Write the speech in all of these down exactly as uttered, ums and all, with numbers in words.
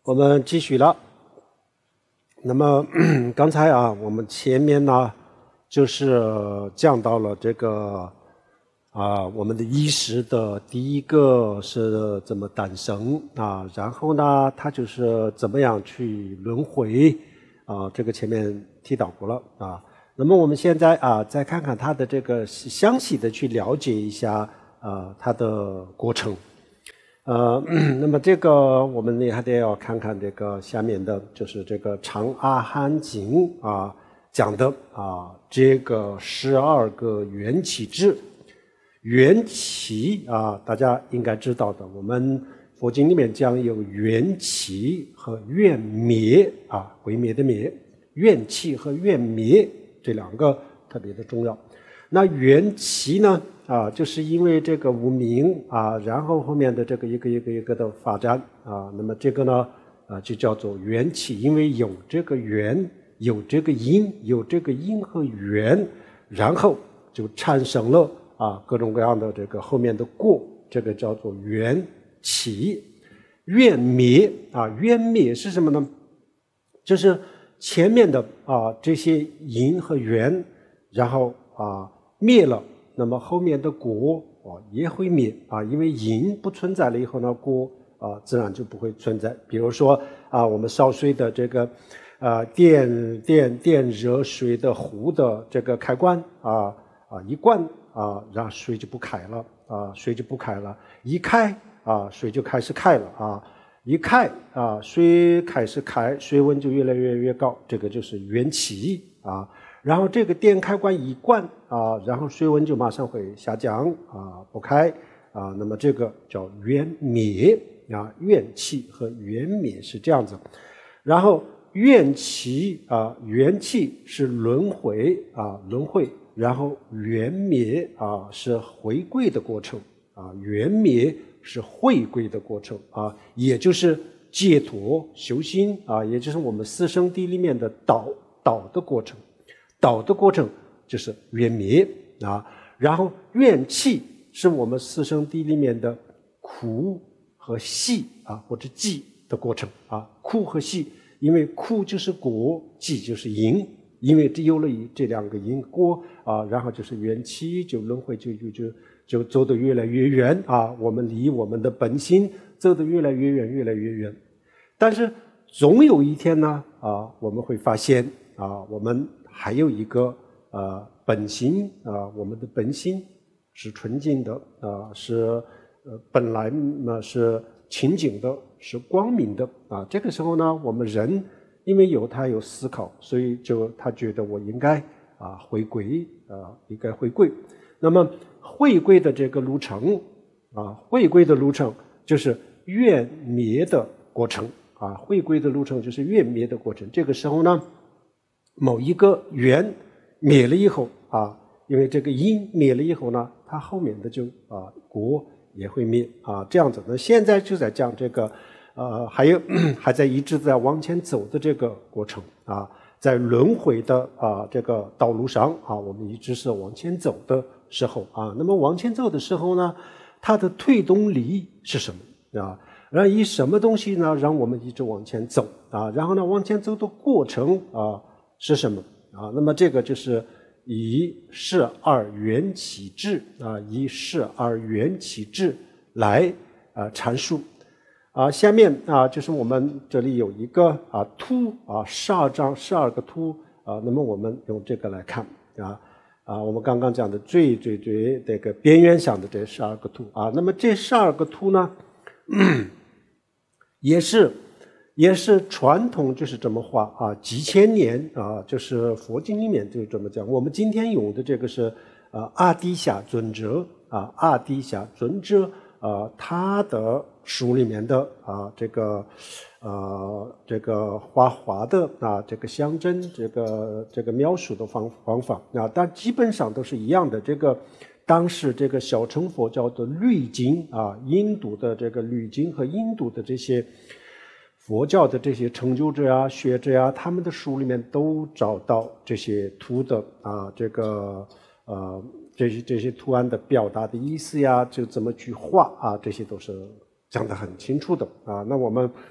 我们继续了。那么刚才啊，我们前面呢，就是讲到了这个啊，我们的意识的第一个是怎么诞生啊，然后呢，它就是怎么样去轮回啊，这个前面提到过了啊。那么我们现在啊，再看看它的这个详细的去了解一下啊，它的过程。呃，那么这个我们也还得要看看这个下面的，就是这个《长阿含经》啊讲的啊，这个十二个缘起智。缘起啊，大家应该知道的，我们佛经里面讲有缘起和缘灭啊，毁灭的灭，缘起和缘灭这两个特别的重要。那缘起呢？啊，就是因为这个无明啊，然后后面的这个一个一个一个的发展啊，那么这个呢啊就叫做缘起，因为有这个缘，有这个因，有这个因和缘，然后就产生了啊各种各样的这个后面的果，这个叫做缘起。缘灭啊，缘灭是什么呢？就是前面的啊这些因和缘，然后啊灭了。那么后面的果啊也会灭啊，因为因不存在了以后呢，果啊自然就不会存在。比如说啊，我们烧水的这个啊电电电热水的壶的这个开关啊啊一关啊，然后水就不开了啊，水就不开了，一开啊水就开始开了啊，一开啊水开始开，水温就越来越越高，这个就是缘起啊。然后这个电开关一关啊，然后水温就马上会下降啊，不开啊，那么这个叫缘灭啊，缘起和缘灭是这样子。然后缘起啊，缘起是轮回啊，轮回，然后缘灭啊是回归的过程啊，缘灭是回归的过程啊，也就是解脱修心啊，也就是我们四圣谛里面的导导的过程。导的过程就是缘灭啊，然后缘起是我们四圣谛里面的苦和喜啊，或者寂的过程啊，苦和喜，因为苦就是果，寂就是因，因为只有了这两个因果啊，然后就是缘起，就轮回就就就就走得越来越远啊，我们离我们的本心走得越来越远，越来越远。但是总有一天呢啊，我们会发现啊，我们还有一个呃本心啊，我们的本心是纯净的啊，是呃本来呢是清净的，是光明的啊。这个时候呢，我们人因为有他有思考，所以就他觉得我应该啊回归啊，应该回归。那么回归的这个路程啊，回归的路程就是缘灭的过程啊，回归的路程就是缘灭的过程。这个时候呢，某一个缘灭了以后啊，因为这个因灭了以后呢，它后面的就啊果也会灭啊，这样子。那现在就在讲这个呃，还有还在一直在往前走的这个过程啊，在轮回的啊这个道路上啊，我们一直是往前走的时候啊。那么往前走的时候呢，它的推动力是什么啊？然后以什么东西呢让我们一直往前走啊？然后呢，往前走的过程啊是什么啊？那么这个就是以十二缘起智啊，以十二缘起智来啊阐述啊。下面啊，就是我们这里有一个啊图啊，十二张十二个图啊。那么我们用这个来看啊啊，我们刚刚讲的最最最这个边缘上的这十二个图啊。那么这十二个图呢，也是。也是传统就是这么画啊，几千年啊，就是佛经里面就这么讲。我们今天用的这个是啊阿底峡尊者啊，阿底峡尊者啊，他的书里面的啊这个呃这个画画的啊这个象征这个这个描述的方方法啊，但基本上都是一样的。这个当时这个小乘佛教的律经啊，印度的这个律经和印度的这些佛教的这些成就者啊、学者啊，他们的书里面都找到这些图的啊，这个呃这些这些图案的表达的意思呀，就怎么去画啊，这些都是讲得很清楚的啊。那我们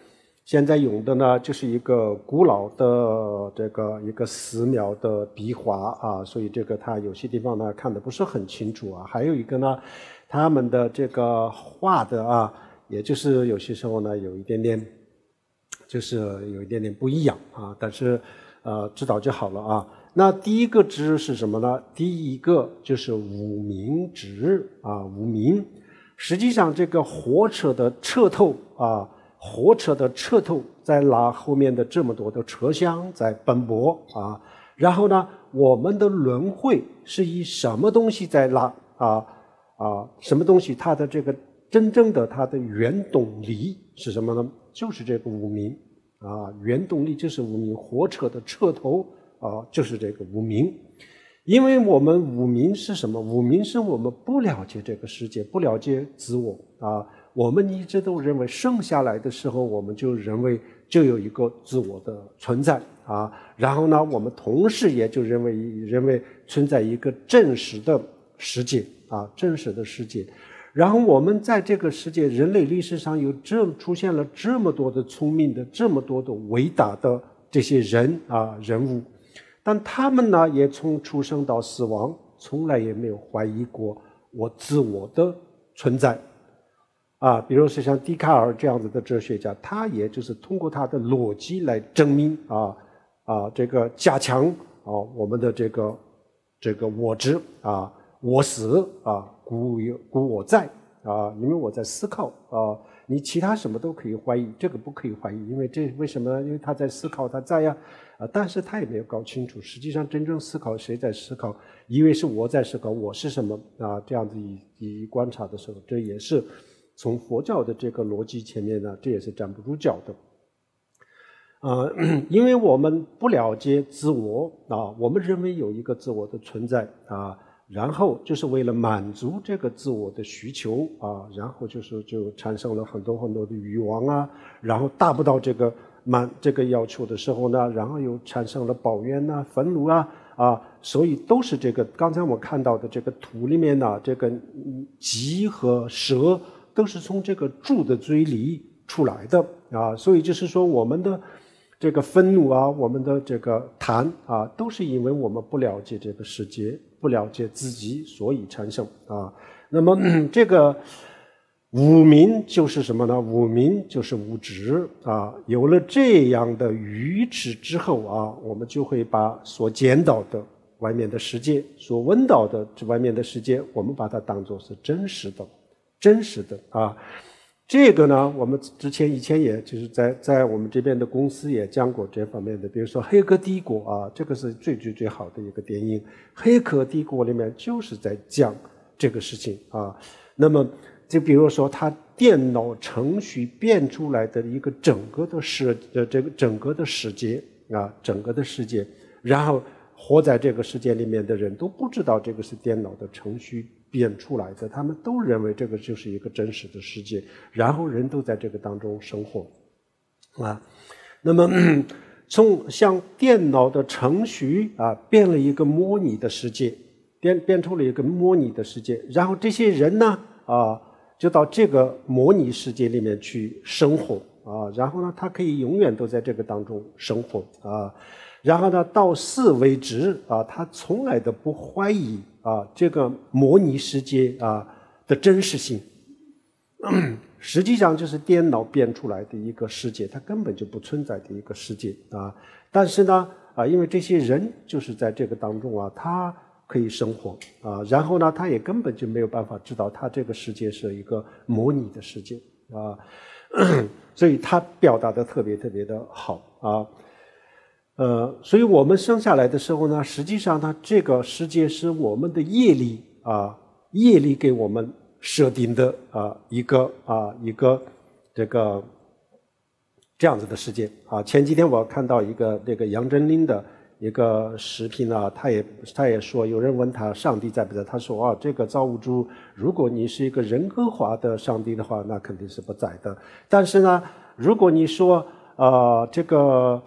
现在用的呢就是一个古老的这个一个寺庙的壁画啊，所以这个它有些地方呢看得不是很清楚啊。还有一个呢，他们的这个画的啊，也就是有些时候呢有一点点，就是有一点点不一样啊，但是呃知道就好了啊。那第一个支是什么呢？第一个就是无名支啊，无名。实际上这个火车的车头啊。火车的车头在拉后面的这么多的车厢在奔波啊，然后呢，我们的轮回是以什么东西在拉啊啊？什么东西？它的这个真正的它的原动力是什么呢？就是这个无明啊，原动力就是无明，火车的车头啊，就是这个无明。因为我们无明是什么？无明是我们不了解这个世界，不了解自我啊。我们一直都认为生下来的时候，我们就认为就有一个自我的存在啊，然后呢，我们同时也就认为认为存在一个真实的世界啊，真实的世界。然后我们在这个世界，人类历史上有这出现了这么多的聪明的、这么多的伟大的这些人啊人物，但他们呢，也从出生到死亡，从来也没有怀疑过我自我的存在。啊，比如说像笛卡尔这样子的哲学家，他也就是通过他的逻辑来证明啊啊这个加强啊我们的这个这个我执啊我死啊故有故我在啊，因为我在思考啊，你其他什么都可以怀疑，这个不可以怀疑，因为这为什么？因为他在思考，他在呀啊，但是他也没有搞清楚，实际上真正思考谁在思考，以为是我在思考，我是什么啊？这样子一一观察的时候，这也是。从佛教的这个逻辑前面呢，这也是站不住脚的，呃，因为我们不了解自我啊，我们认为有一个自我的存在啊，然后就是为了满足这个自我的需求啊，然后就是就产生了很多很多的欲望啊，然后达不到这个满这个要求的时候呢，然后又产生了抱怨呐、愤怒啊啊，所以都是这个刚才我看到的这个图里面呢，这个鸡和蛇。都是从这个猪的嘴里出来的啊，所以就是说我们的这个愤怒啊，我们的这个贪啊，都是因为我们不了解这个世界，不了解自己，所以产生啊。那么这个无明就是什么呢？无明就是无知啊。有了这样的愚痴之后啊，我们就会把所见到的外面的世界，所闻到的这外面的世界，我们把它当作是真实的。真实的啊，这个呢，我们之前以前也就是在在我们这边的公司也讲过这方面的，比如说《黑客帝国》啊，这个是最最最好的一个电影，《黑客帝国》里面就是在讲这个事情啊。那么，就比如说，它电脑程序变出来的一个整个的世呃这个整个的世界啊，整个的世界，然后活在这个世界里面的人都不知道这个是电脑的程序。变出来的，他们都认为这个就是一个真实的世界，然后人都在这个当中生活，啊，那么从像电脑的程序啊，变了一个模拟的世界，变变出了一个模拟的世界，然后这些人呢啊，就到这个模拟世界里面去生活啊，然后呢，他可以永远都在这个当中生活啊。然后呢，到死为止啊，他从来都不怀疑啊这个模拟世界啊的真实性。实际上就是电脑编出来的一个世界，它根本就不存在的一个世界啊。但是呢啊，因为这些人就是在这个当中啊，他可以生活啊，然后呢，他也根本就没有办法知道他这个世界是一个模拟的世界啊，所以他表达的特别特别的好啊。呃，所以我们生下来的时候呢，实际上呢，这个世界是我们的业力啊，业力给我们设定的啊一个啊一个这个这样子的世界啊。前几天我看到一个那个杨振宁的一个视频啊，他也他也说，有人问他上帝在不在，他说啊，这个造物主，如果你是一个人格化的上帝的话，那肯定是不在的。但是呢，如果你说呃，这个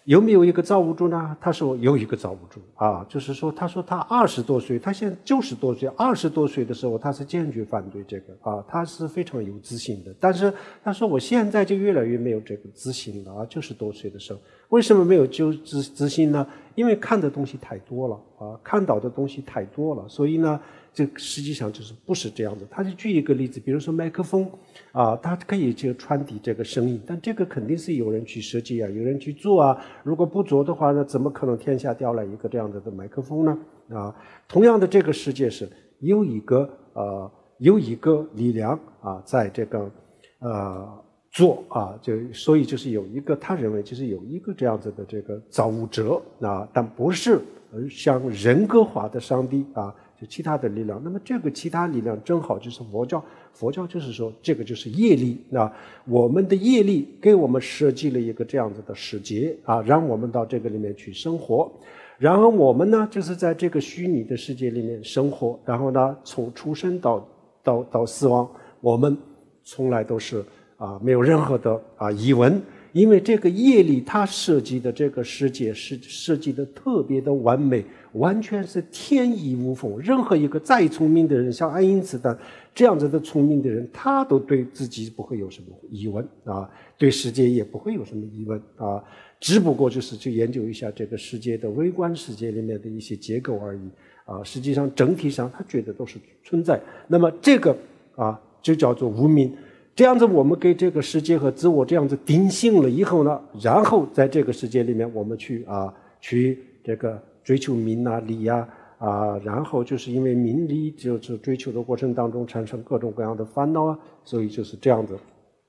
有没有一个造物主呢？他说有一个造物主啊，就是说，他说他二十多岁，他现在九十多岁，二十多岁的时候，他是坚决反对这个啊，他是非常有自信的。但是他说我现在就越来越没有这个自信了啊，九十多岁的时候，为什么没有就自自信呢？因为看的东西太多了啊，看到的东西太多了，所以呢，这实际上就是不是这样的。他就举一个例子，比如说麦克风啊，它可以就传递这个声音，但这个肯定是有人去设计啊，有人去做啊。如果不做的话呢，怎么可能天下掉来一个这样子的麦克风呢？啊，同样的，这个世界是有一个呃有一个力量啊，在这个呃做啊，就所以就是有一个他认为就是有一个这样子的这个造物者啊，但不是像人格化的上帝啊。就其他的力量，那么这个其他力量正好就是佛教。佛教就是说，这个就是业力啊，我们的业力给我们设计了一个这样子的世界啊，让我们到这个里面去生活。然后我们呢，就是在这个虚拟的世界里面生活。然后呢，从出生到到到死亡，我们从来都是啊没有任何的啊疑问。因为这个业力它设计的这个世界是设计的特别的完美，完全是天衣无缝。任何一个再聪明的人，像爱因斯坦这样子的聪明的人，他都对自己不会有什么疑问啊，对世界也不会有什么疑问啊，只不过就是去研究一下这个世界的微观世界里面的一些结构而已啊。实际上整体上他觉得都是存在。那么这个啊就叫做无明。这样子我们给这个世界和自我这样子定性了以后呢，然后在这个世界里面我们去啊去这个追求名啊利啊啊，然后就是因为名利就是追求的过程当中产生各种各样的烦恼啊，所以就是这样子。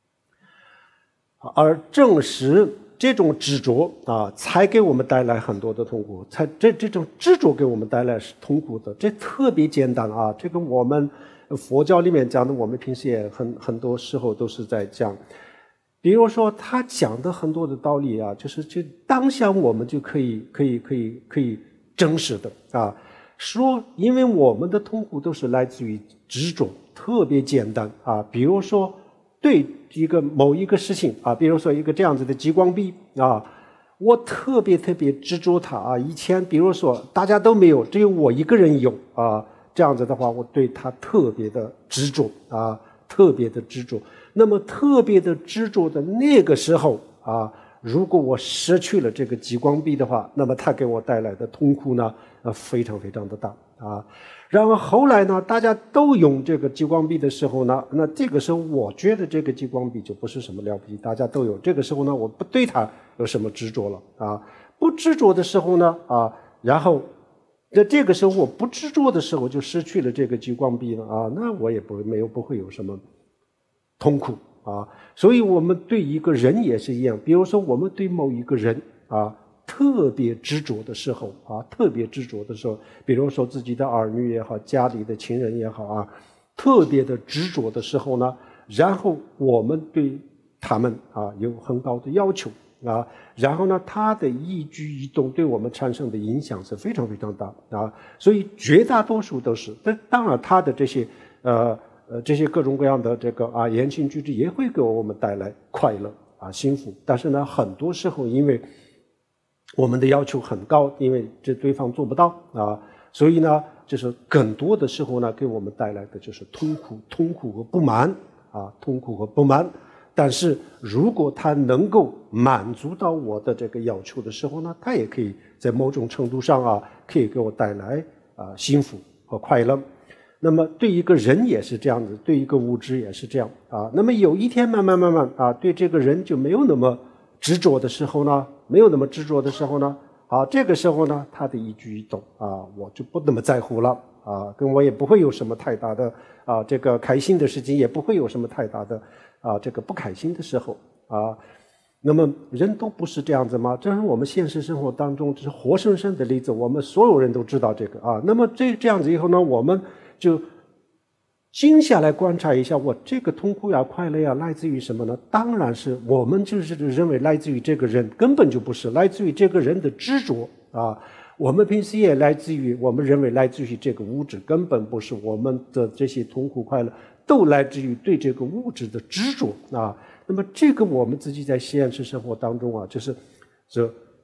而正是这种执着啊，才给我们带来很多的痛苦，才这这种执着给我们带来是痛苦的，这特别简单啊，这个我们。佛教里面讲的，我们平时也很很多时候都是在讲，比如说他讲的很多的道理啊，就是就当下我们就可以可以可以可以真实的啊说，因为我们的痛苦都是来自于执着，特别简单啊，比如说对一个某一个事情啊，比如说一个这样子的激光笔啊，我特别特别执着它啊，以前比如说大家都没有，只有我一个人有啊。这样子的话，我对他特别的执着啊，特别的执着。那么特别的执着的那个时候啊，如果我失去了这个激光笔的话，那么它给我带来的痛苦呢，呃，非常非常的大啊。然后后来呢，大家都用这个激光笔的时候呢，那这个时候我觉得这个激光笔就不是什么了不起，大家都有。这个时候呢，我不对它有什么执着了啊。不执着的时候呢，啊，然后。在这个时候我不执着的时候，就失去了这个激光笔了啊，那我也不没有不会有什么痛苦啊。所以我们对一个人也是一样，比如说我们对某一个人啊特别执着的时候啊，特别执着的时候，比如说自己的儿女也好，家里的亲人也好啊，特别的执着的时候呢，然后我们对他们啊有很高的要求。啊，然后呢，他的一举一动对我们产生的影响是非常非常大啊，所以绝大多数都是。但当然，他的这些呃呃这些各种各样的这个啊言行举止也会给我们带来快乐啊幸福。但是呢，很多时候因为我们的要求很高，因为这对方做不到啊，所以呢，就是更多的时候呢，给我们带来的就是痛苦、痛苦和不满啊，痛苦和不满。但是如果他能够满足到我的这个要求的时候呢，他也可以在某种程度上啊，可以给我带来啊幸福和快乐。那么对一个人也是这样子，对一个物质也是这样啊。那么有一天慢慢慢慢啊，对这个人就没有那么执着的时候呢，没有那么执着的时候呢，啊，这个时候呢，他的一举一动啊，我就不那么在乎了啊，跟我也不会有什么太大的啊这个开心的事情，也不会有什么太大的。啊，这个不开心的时候啊，那么人都不是这样子吗？这是我们现实生活当中这是活生生的例子，我们所有人都知道这个啊。那么这这样子以后呢，我们就静下来观察一下，我这个痛苦呀、快乐呀，来自于什么呢？当然是我们就是认为来自于这个人，根本就不是来自于这个人的执着啊。我们平时也来自于我们认为来自于这个物质，根本不是我们的这些痛苦快乐。都来自于对这个物质的执着啊。那么这个我们自己在现实生活当中啊，就是这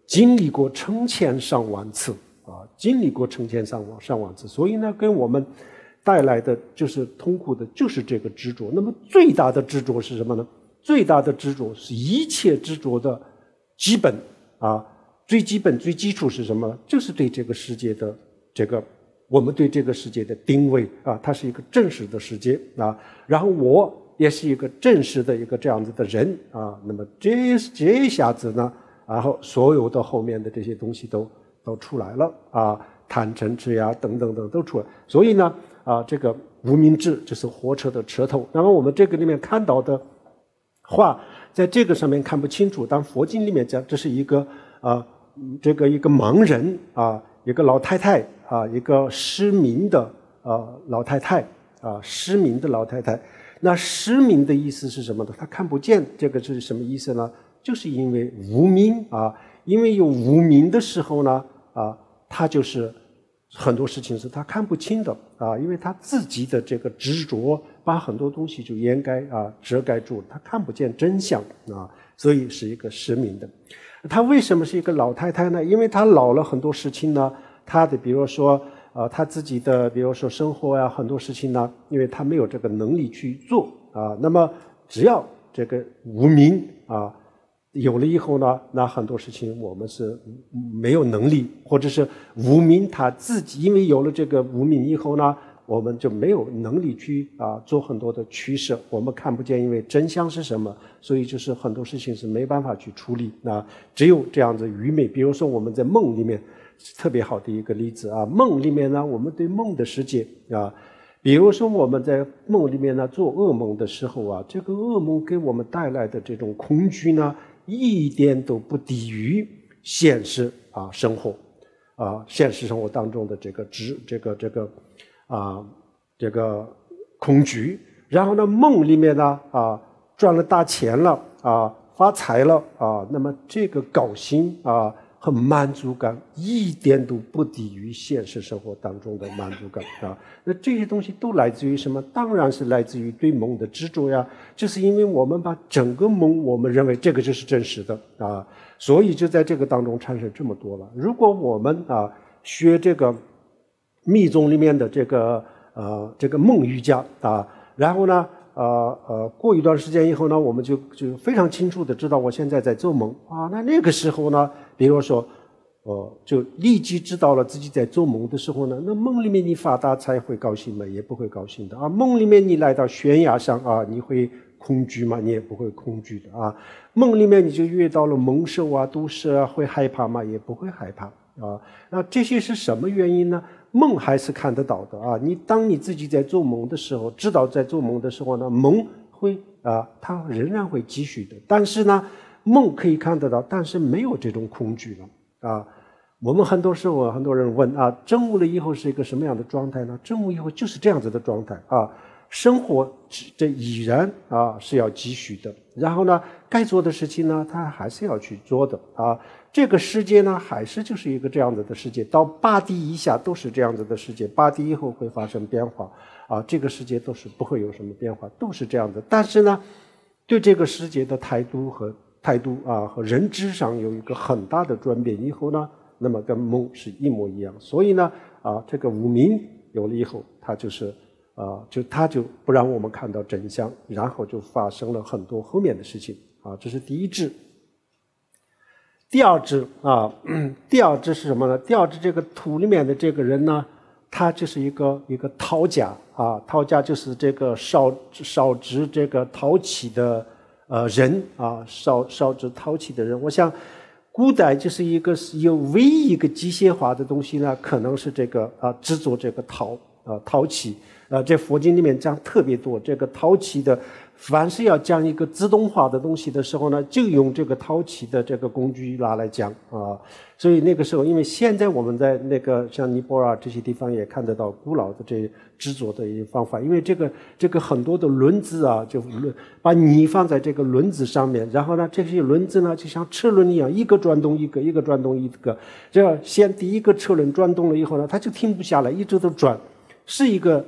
经历过成千上万次啊，经历过成千上万上万次，所以呢，给我们带来的就是痛苦的，就是这个执着。那么最大的执着是什么呢？最大的执着是一切执着的基本啊，最基本、最基础是什么？就是对这个世界的这个我们对这个世界的定位啊，它是一个真实的世界啊，然后我也是一个真实的一个这样子的人啊，那么这这一下子呢，然后所有的后面的这些东西都都出来了啊，贪嗔痴呀等等等都出来，所以呢啊，这个无明智就是火车的车头。那么我们这个里面看到的话，在这个上面看不清楚，但佛经里面讲这是一个啊，这个一个盲人啊，一个老太太啊，一个失明的啊老太太啊，失明的老太太。那失明的意思是什么呢？她看不见，这个是什么意思呢？就是因为无明啊，因为有无明的时候呢啊，她就是很多事情是她看不清的啊，因为她自己的这个执着把很多东西就掩盖啊遮盖住，她看不见真相啊，所以是一个失明的。她为什么是一个老太太呢？因为她老了，很多事情呢，她的比如说啊，她自己的比如说生活呀，很多事情呢，因为她没有这个能力去做啊。那么只要这个无明啊有了以后呢，那很多事情我们是没有能力，或者是无明他自己，因为有了这个无明以后呢，我们就没有能力去啊做很多的取舍，我们看不见，因为真相是什么，所以就是很多事情是没办法去处理。那只有这样子愚昧，比如说我们在梦里面特别好的一个例子啊，梦里面呢，我们对梦的世界啊，比如说我们在梦里面呢做噩梦的时候啊，这个噩梦给我们带来的这种恐惧呢，一点都不低于现实啊生活啊现实生活当中的这个执这个这个啊这个恐惧。然后呢，梦里面呢啊赚了大钱了啊发财了啊，那么这个高兴啊和满足感一点都不低于现实生活当中的满足感啊。那这些东西都来自于什么？当然是来自于对梦的执着呀。就是因为我们把整个梦，我们认为这个就是真实的啊，所以就在这个当中产生这么多了。如果我们啊学这个密宗里面的这个呃这个梦瑜伽啊，然后呢呃呃过一段时间以后呢，我们就就非常清楚的知道我现在在做梦啊。那那个时候呢，比如说呃就立即知道了自己在做梦的时候呢，那梦里面你发大财会高兴吗？也不会高兴的啊。梦里面你来到悬崖上啊，你会恐惧吗？你也不会恐惧的啊。梦里面你就遇到了猛兽啊、毒蛇啊，会害怕吗？也不会害怕啊。那这些是什么原因呢？梦还是看得到的啊。你当你自己在做梦的时候，知道在做梦的时候呢，梦会啊，它仍然会继续的。但是呢，梦可以看得到，但是没有这种恐惧了啊。我们很多时候很多人问啊，证悟了以后是一个什么样的状态呢？证悟以后就是这样子的状态啊。生活这已然啊是要继续的，然后呢，该做的事情呢，他还是要去做的啊。这个世界呢，还是就是一个这样子的世界，到八地以下都是这样子的世界，八地以后会发生变化啊。这个世界都是不会有什么变化，都是这样的。但是呢，对这个世界的态度和态度啊和认知上有一个很大的转变以后呢，那么跟梦是一模一样。所以呢，啊，这个无明有了以后，它就是。啊，就他就不让我们看到真相，然后就发生了很多后面的事情啊。这是第一支。第二支啊，第二支是什么呢？第二支这个图里面的这个人呢，他就是一个一个陶家啊，陶家就是这个烧烧制这个陶器的呃人啊，烧烧制陶器的人。我想，古代就是一个有唯一一个机械化的东西呢，可能是这个啊制作这个陶啊陶器。呃，这佛经里面讲特别多，这个陶器的，凡是要讲一个自动化的东西的时候呢，就用这个陶器的这个工具拿来讲啊。所以那个时候，因为现在我们在那个像尼泊尔这些地方也看得到古老的这制作的一些方法，因为这个这个很多的轮子啊，就把泥放在这个轮子上面，然后呢，这些轮子呢就像车轮一样，一个转动一个，一个转动一个，这样先第一个车轮转动了以后呢，它就停不下来，一直都转，是一个。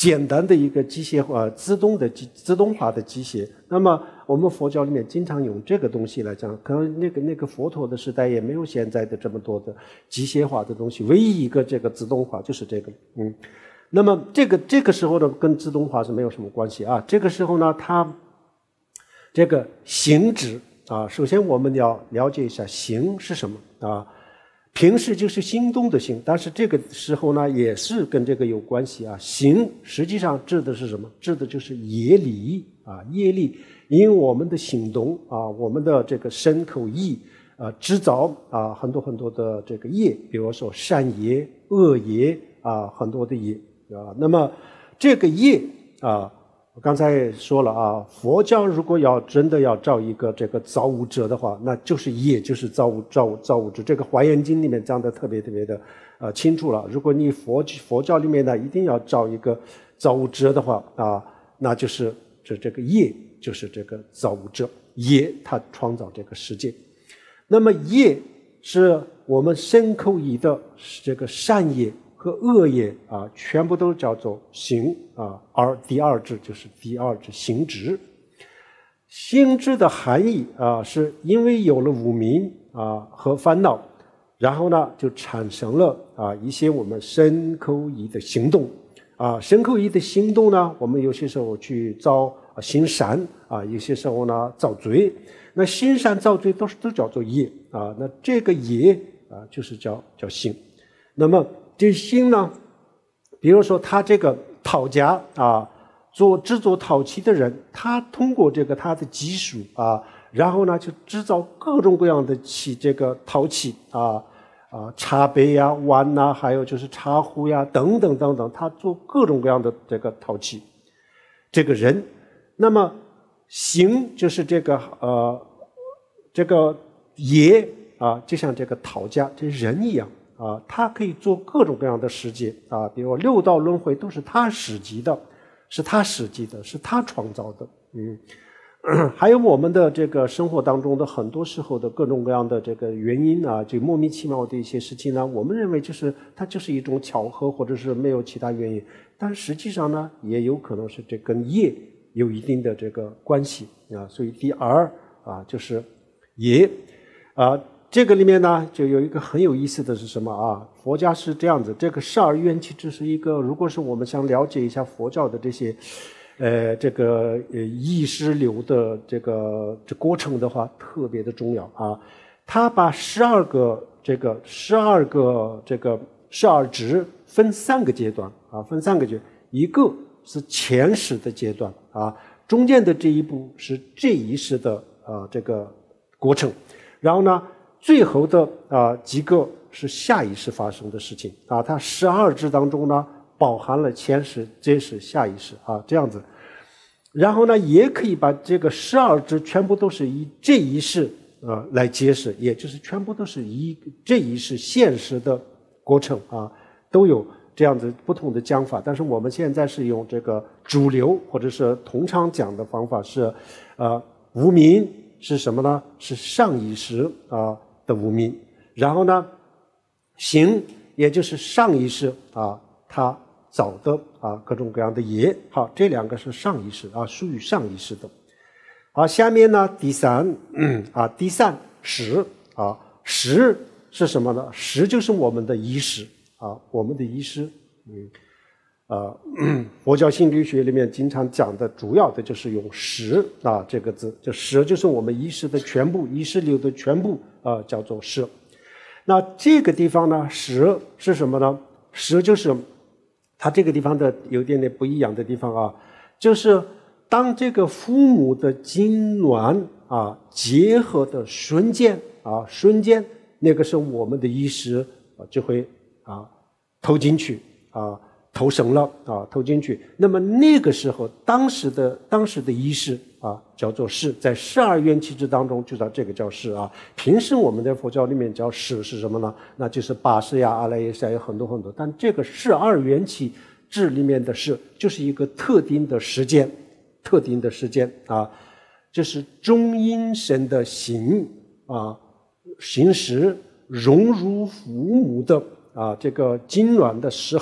简单的一个机械化、自动的机自动化的机械。那么我们佛教里面经常用这个东西来讲，可能那个那个佛陀的时代也没有现在的这么多的机械化的东西，唯一一个这个自动化就是这个，嗯。那么这个这个时候呢，跟自动化是没有什么关系啊。这个时候呢，它这个行止啊，首先我们要了解一下行是什么啊。平时就是心动的行，但是这个时候呢，也是跟这个有关系啊。行实际上指的是什么？指的就是业力啊，业力。因为我们的行动啊，我们的这个身口意啊，制造啊很多很多的这个业，比如说善业、恶业啊，很多的业啊。那么这个业啊，我刚才说了啊，佛教如果要真的要造一个这个造物者的话，那就是业，就是造物造物造物者。这个《华严经》里面讲的特别特别的呃清楚了。如果你佛佛教里面呢一定要造一个造物者的话啊，那就是这这个业就是这个造物者，业它创造这个世界。那么业是我们身口意的这个善业和恶业啊，全部都叫做行啊，而第二支就是第二支行止。行止的含义啊，是因为有了无明啊和烦恼，然后呢就产生了啊一些我们身口意的行动啊，身口意的行动呢，我们有些时候去造行善啊，有些时候呢造罪。那行善造罪都是都叫做业啊，那这个业啊就是叫叫行。那么这行呢，比如说他这个陶家啊，做制作陶器的人，他通过这个他的技术啊，然后呢就制造各种各样的器，这个陶器啊啊茶杯呀、碗呐、啊，还有就是茶壶呀等等等等，他做各种各样的这个陶器。这个人，那么行就是这个呃这个业啊，就像这个陶家这人一样。啊，他可以做各种各样的世界啊，比如六道轮回都是他设计的，是他设计的，是他创造的。嗯，还有我们的这个生活当中的很多时候的各种各样的这个原因啊，就莫名其妙的一些事情呢，我们认为就是它就是一种巧合，或者是没有其他原因，但实际上呢，也有可能是这跟业有一定的这个关系啊。所以第二啊，就是业啊。这个里面呢，就有一个很有意思的是什么啊？佛家是这样子，这个十二缘起只是一个，如果是我们想了解一下佛教的这些，呃，这个呃意识流的这个这过程的话，特别的重要啊。他把十二个这个十二个这个十二支分三个阶段啊，分三个阶段，一个是前识的阶段啊，中间的这一步是这一世的啊这个过程，然后呢。最后的啊几个是下意识发生的事情啊，它十二支当中呢包含了前世、这世、下意识啊这样子，然后呢也可以把这个十二支全部都是以这一世啊来解释，也就是全部都是以这一世现实的过程啊，都有这样子不同的讲法，但是我们现在是用这个主流或者是通常讲的方法是，呃无明是什么呢？是上意识啊。的无明，然后呢，行也就是上意识啊，它造的啊各种各样的业，好，这两个是上意识啊，属于上意识的。好，下面呢第三，嗯啊第三识啊，识是什么呢？识就是我们的意识啊，我们的意识，嗯啊、呃，佛教心理学里面经常讲的主要的就是用识啊这个字，就识就是我们意识的全部，意识流的全部。啊、呃，叫做识。那这个地方呢，识是什么呢？识就是它这个地方的有点点不一样的地方啊，就是当这个父母的精卵啊结合的瞬间啊，瞬间那个时候我们的意识啊就会啊投进去啊，投生了啊，投进去。那么那个时候，当时的当时的意识。啊，叫做识，在十二缘起支当中就叫这个叫识啊。平时我们在佛教里面叫识是什么呢？那就是八识呀、阿赖耶识有很多很多。但这个十二缘起支里面的识，就是一个特定的时间，特定的时间啊，就是中阴身的心啊，心识融入父母的啊这个精卵的时候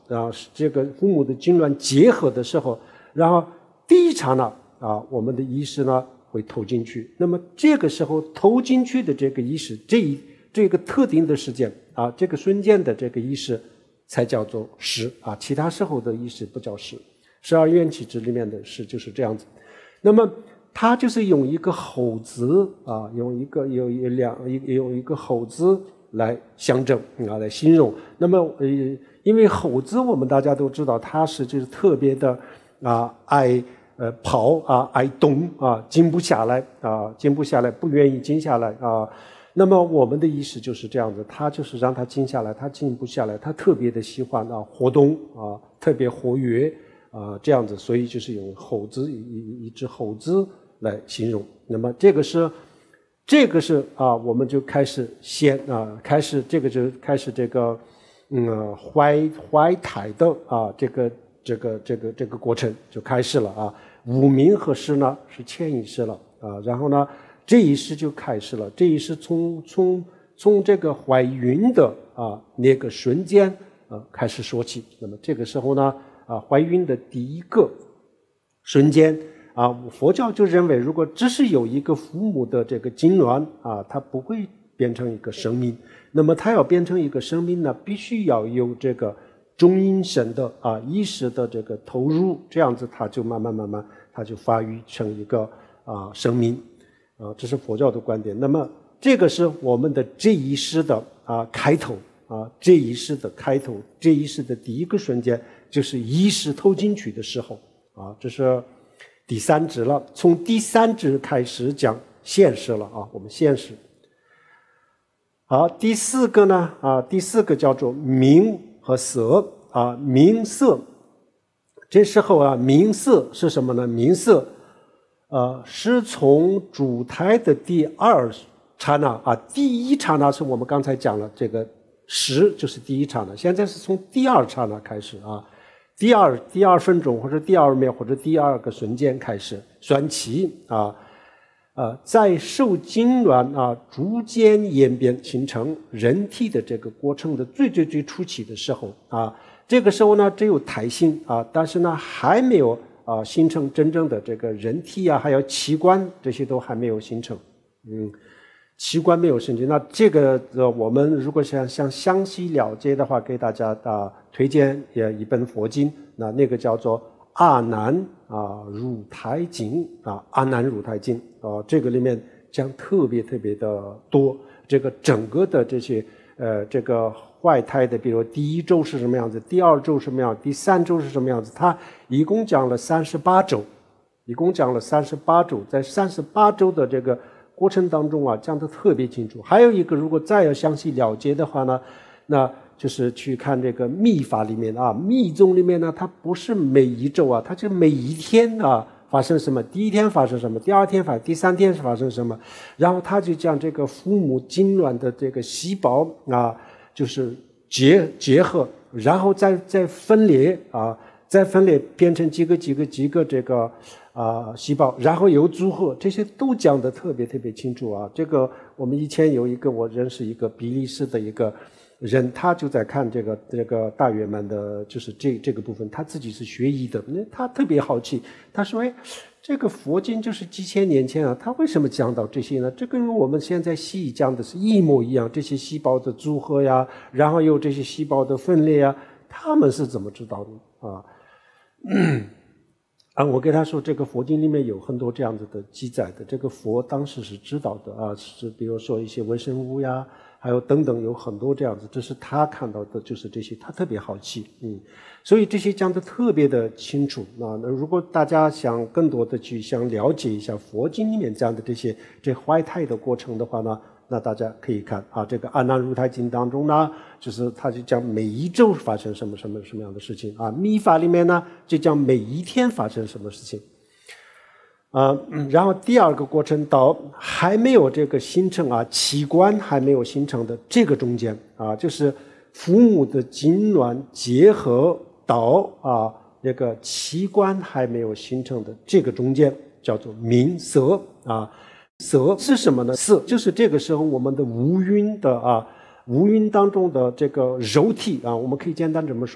然后这个父母的精卵结合的时候，然后第一刹那啊，我们的意识呢会投进去。那么这个时候投进去的这个意识，这一这个特定的时间啊，这个瞬间的这个意识才叫做识啊，其他时候的意识不叫识。十二缘起支里面的识就是这样子。那么它就是用一个吼字啊，用一个有一两一用一个吼字来象征啊，来形容。那么呃，因为吼字我们大家都知道，它是就是特别的啊爱呃跑啊，爱动啊，静不下来啊，静不下来，不愿意静下来啊。那么我们的意识就是这样子，它就是让它静下来，它静不下来，它特别的喜欢啊活动啊，特别活跃啊这样子，所以就是用吼字一一只吼字来形容。那么这个是这个是啊，我们就开始先啊，开始这个就开始这个嗯怀怀胎的啊这个这个这个这个过程就开始了啊。无明和识呢是潜意识了啊，然后呢这一世就开始了，这一世从从从这个怀孕的啊那个瞬间啊开始说起。那么这个时候呢啊怀孕的第一个瞬间啊，佛教就认为，如果只是有一个父母的这个精卵啊，它不会变成一个生命。那么它要变成一个生命呢，必须要有这个中阴身的啊意识的这个投入，这样子它就慢慢慢慢它就发育成一个啊生命啊，这是佛教的观点。那么这个是我们的这一世的啊开头啊，这一世的开头，这一世的第一个瞬间就是意识投进去的时候啊，这是第三支了。从第三支开始讲现实了啊，我们现实。好，第四个呢啊，第四个叫做名和色啊，名色。这时候啊，名色是什么呢？名色呃是从主胎的第二刹那啊，第一刹那是我们刚才讲了这个识就是第一刹那，现在是从第二刹那开始啊。第二第二分钟或者第二秒或者第二个瞬间开始算起啊，呃，在受精卵啊逐渐演变形成人体的这个过程的最最最初期的时候啊，这个时候呢只有胎心啊，但是呢还没有啊形成真正的这个人体啊，还有器官这些都还没有形成，嗯。器官没有升级，那这个呃，我们如果想想详细了解的话，给大家啊推荐也一本佛经，那那个叫做《阿难啊入胎经》啊，《阿难入胎经》啊，这个里面讲特别特别的多，这个整个的这些呃这个怀胎的，比如第一周是什么样子，第二周什么样，第三周是什么样子，它一共讲了三十八周，一共讲了三十八周，在三十八周的这个过程当中啊，讲得特别清楚。还有一个，如果再要详细了解的话呢，那就是去看这个密法里面啊，密宗里面呢，它不是每一周啊，它就每一天啊发生什么，第一天发生什么，第二天发生，第三天是发生什么，然后他就将这个父母精卵的这个细胞啊，就是结结合，然后再再分裂啊，再分裂变成几个几个几个这个。啊，细胞，然后有组合，这些都讲得特别特别清楚啊。这个我们以前有一个我认识一个比利时的一个人，他就在看这个这个大圆满的，就是这这个部分，他自己是学医的，那他特别好奇，他说：“哎，这个佛经就是几千年前啊，他为什么讲到这些呢？这跟我们现在西医讲的是一模一样，这些细胞的组合呀，然后有这些细胞的分裂呀，他们是怎么知道的啊？”嗯啊，我给他说，这个佛经里面有很多这样子的记载的，这个佛当时是知道的啊，是比如说一些微生物呀，还有等等，有很多这样子，这是他看到的，就是这些，他特别好奇，嗯，所以这些讲得特别的清楚。那那如果大家想更多的去想了解一下佛经里面讲的这些这怀胎的过程的话呢，那大家可以看啊，这个《阿难入胎经》当中呢，就是他就讲每一周发生什么什么什么样的事情啊，密法里面呢就讲每一天发生什么事情，啊、嗯，然后第二个过程到还没有这个形成啊，器官还没有形成的这个中间啊，就是父母的精卵结合到啊这个器官还没有形成的这个中间，叫做名色啊。色是什么呢？色就是这个时候我们的无蕴的啊，无蕴当中的这个肉体啊，我们可以简单这么说，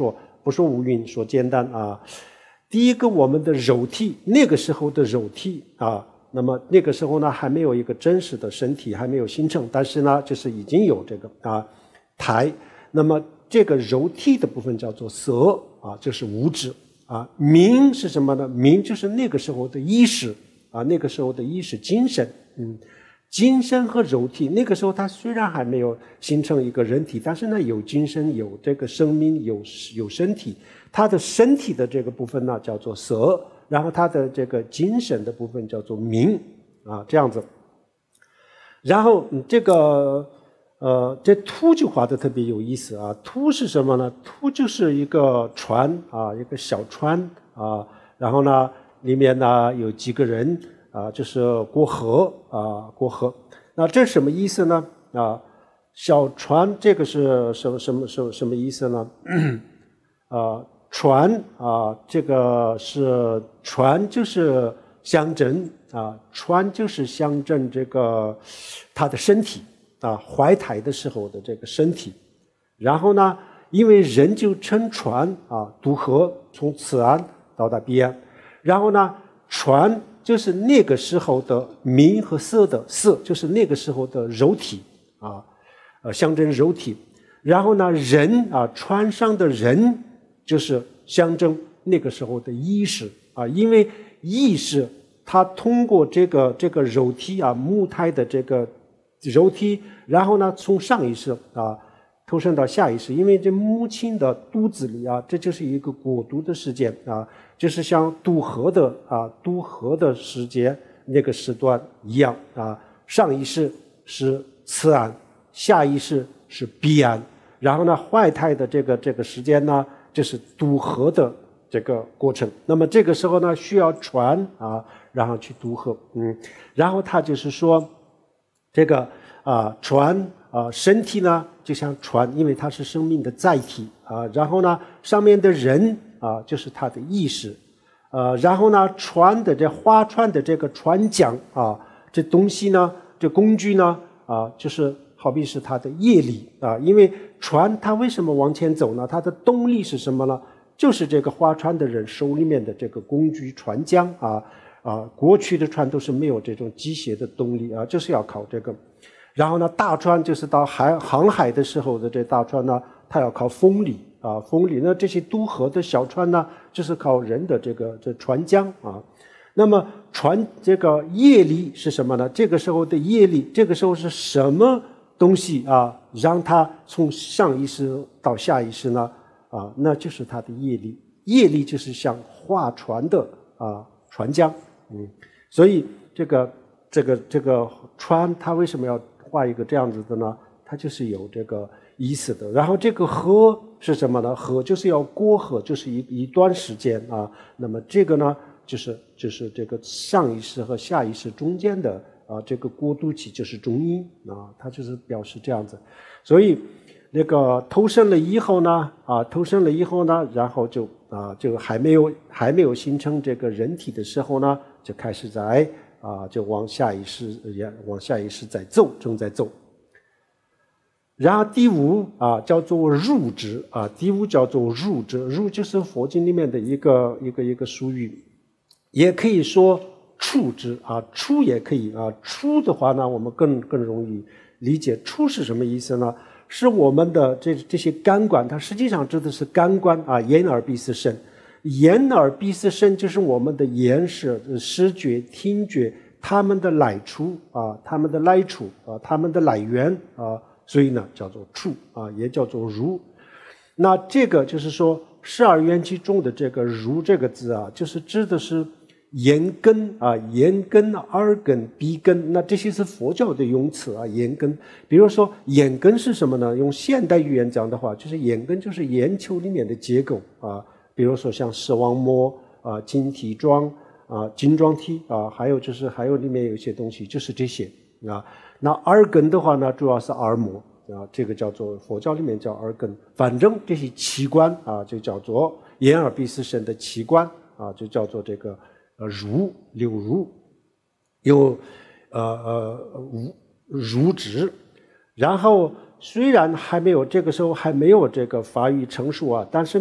不说无蕴，说简单啊。第一个，我们的肉体，那个时候的肉体啊，那么那个时候呢，还没有一个真实的身体，还没有形成，但是呢，就是已经有这个啊胎。那么这个肉体的部分叫做色啊，就是物质啊。明是什么呢？明就是那个时候的意识啊，那个时候的意识精神，嗯。精神和肉体，那个时候它虽然还没有形成一个人体，但是呢有精神，有这个生命，有有身体。它的身体的这个部分呢叫做色，然后它的这个精神的部分叫做明啊，这样子。然后这个呃，这图就画的特别有意思啊。图是什么呢？图就是一个船啊，一个小船啊，然后呢里面呢有几个人。啊，就是过河啊，过河。那这什么意思呢？啊，小船这个是什么什么什么什么意思呢？啊，船啊，这个是船就是象征啊，船就是象征这个他的身体啊，怀胎的时候的这个身体。然后呢，因为人就乘船啊渡河，从此岸到达彼岸。然后呢，船。就是那个时候的明和色的色，就是那个时候的肉体啊，呃，象征肉体。然后呢，人啊，船上的人就是象征那个时候的意识啊，因为意识它通过这个这个肉体啊，母胎的这个肉体，然后呢，从上意识啊投身到下意识，因为这母亲的肚子里啊，这就是一个过渡的时间啊。就是像渡河的啊，渡河的时间那个时段一样啊，上意识是此岸，下意识是彼岸，然后呢，怀胎的这个这个时间呢，就是渡河的这个过程。那么这个时候呢，需要船啊，然后去渡河，嗯，然后他就是说，这个啊船啊身体呢就像船，因为它是生命的载体啊，然后呢，上面的人。啊，就是他的意识，呃，然后呢，船的这划船的这个船桨啊，这东西呢，这工具呢，啊，就是好比是它的业力啊，因为船它为什么往前走呢？它的动力是什么呢？就是这个划船的人手里面的这个工具船桨啊啊，过去的船都是没有这种机械的动力啊，就是要靠这个。然后呢，大船就是到海航海的时候的这大船呢，它要靠风力。啊，风力，那这些渡河的小船呢，就是靠人的这个这船桨啊。那么船这个业力是什么呢？这个时候的业力，这个时候是什么东西啊？让它从上意识到下意识呢？啊，那就是它的业力。业力就是像划船的啊船桨，嗯，所以这个这个这个船，它为什么要画一个这样子的呢？它就是有这个意思的。然后这个河是什么呢？河就是要过河，就是一一段时间啊。那么这个呢，就是就是这个上意识和下意识中间的啊这个过渡期，就是中阴啊，它就是表示这样子。所以那个投生了以后呢，啊投生了以后呢，然后就啊就还没有还没有形成这个人体的时候呢，就开始在啊就往下意识也往下意识在走，正在走。然后第五啊叫做入之啊，第五叫做入之，入就是佛经里面的一个一个一个术语，也可以说触之啊，触也可以啊，触的话呢，我们更更容易理解，触是什么意思呢？是我们的这这些感官，它实际上指的是感官啊，眼耳鼻舌身，眼耳鼻舌身就是我们的眼识、视觉、听觉，它们的来处啊，它们的来处啊，它们的来源啊。所以呢，叫做触啊，也叫做如。那这个就是说，十二缘起中的这个如这个字啊，就是指的是眼根啊，眼根、耳根、鼻根。那这些是佛教的用词啊，眼根。比如说，眼根是什么呢？用现代语言讲的话，就是眼根就是眼球里面的结构啊。比如说像视网膜啊、晶体状啊、晶状体啊，还有就是还有里面有一些东西，就是这些啊。那耳根的话呢，主要是耳膜啊，这个叫做佛教里面叫耳根。反正这些器官啊，就叫做眼耳鼻舌身的器官啊，就叫做这个呃如六如，有呃呃无如指。然后虽然还没有这个时候还没有这个法语成熟啊，但是呢，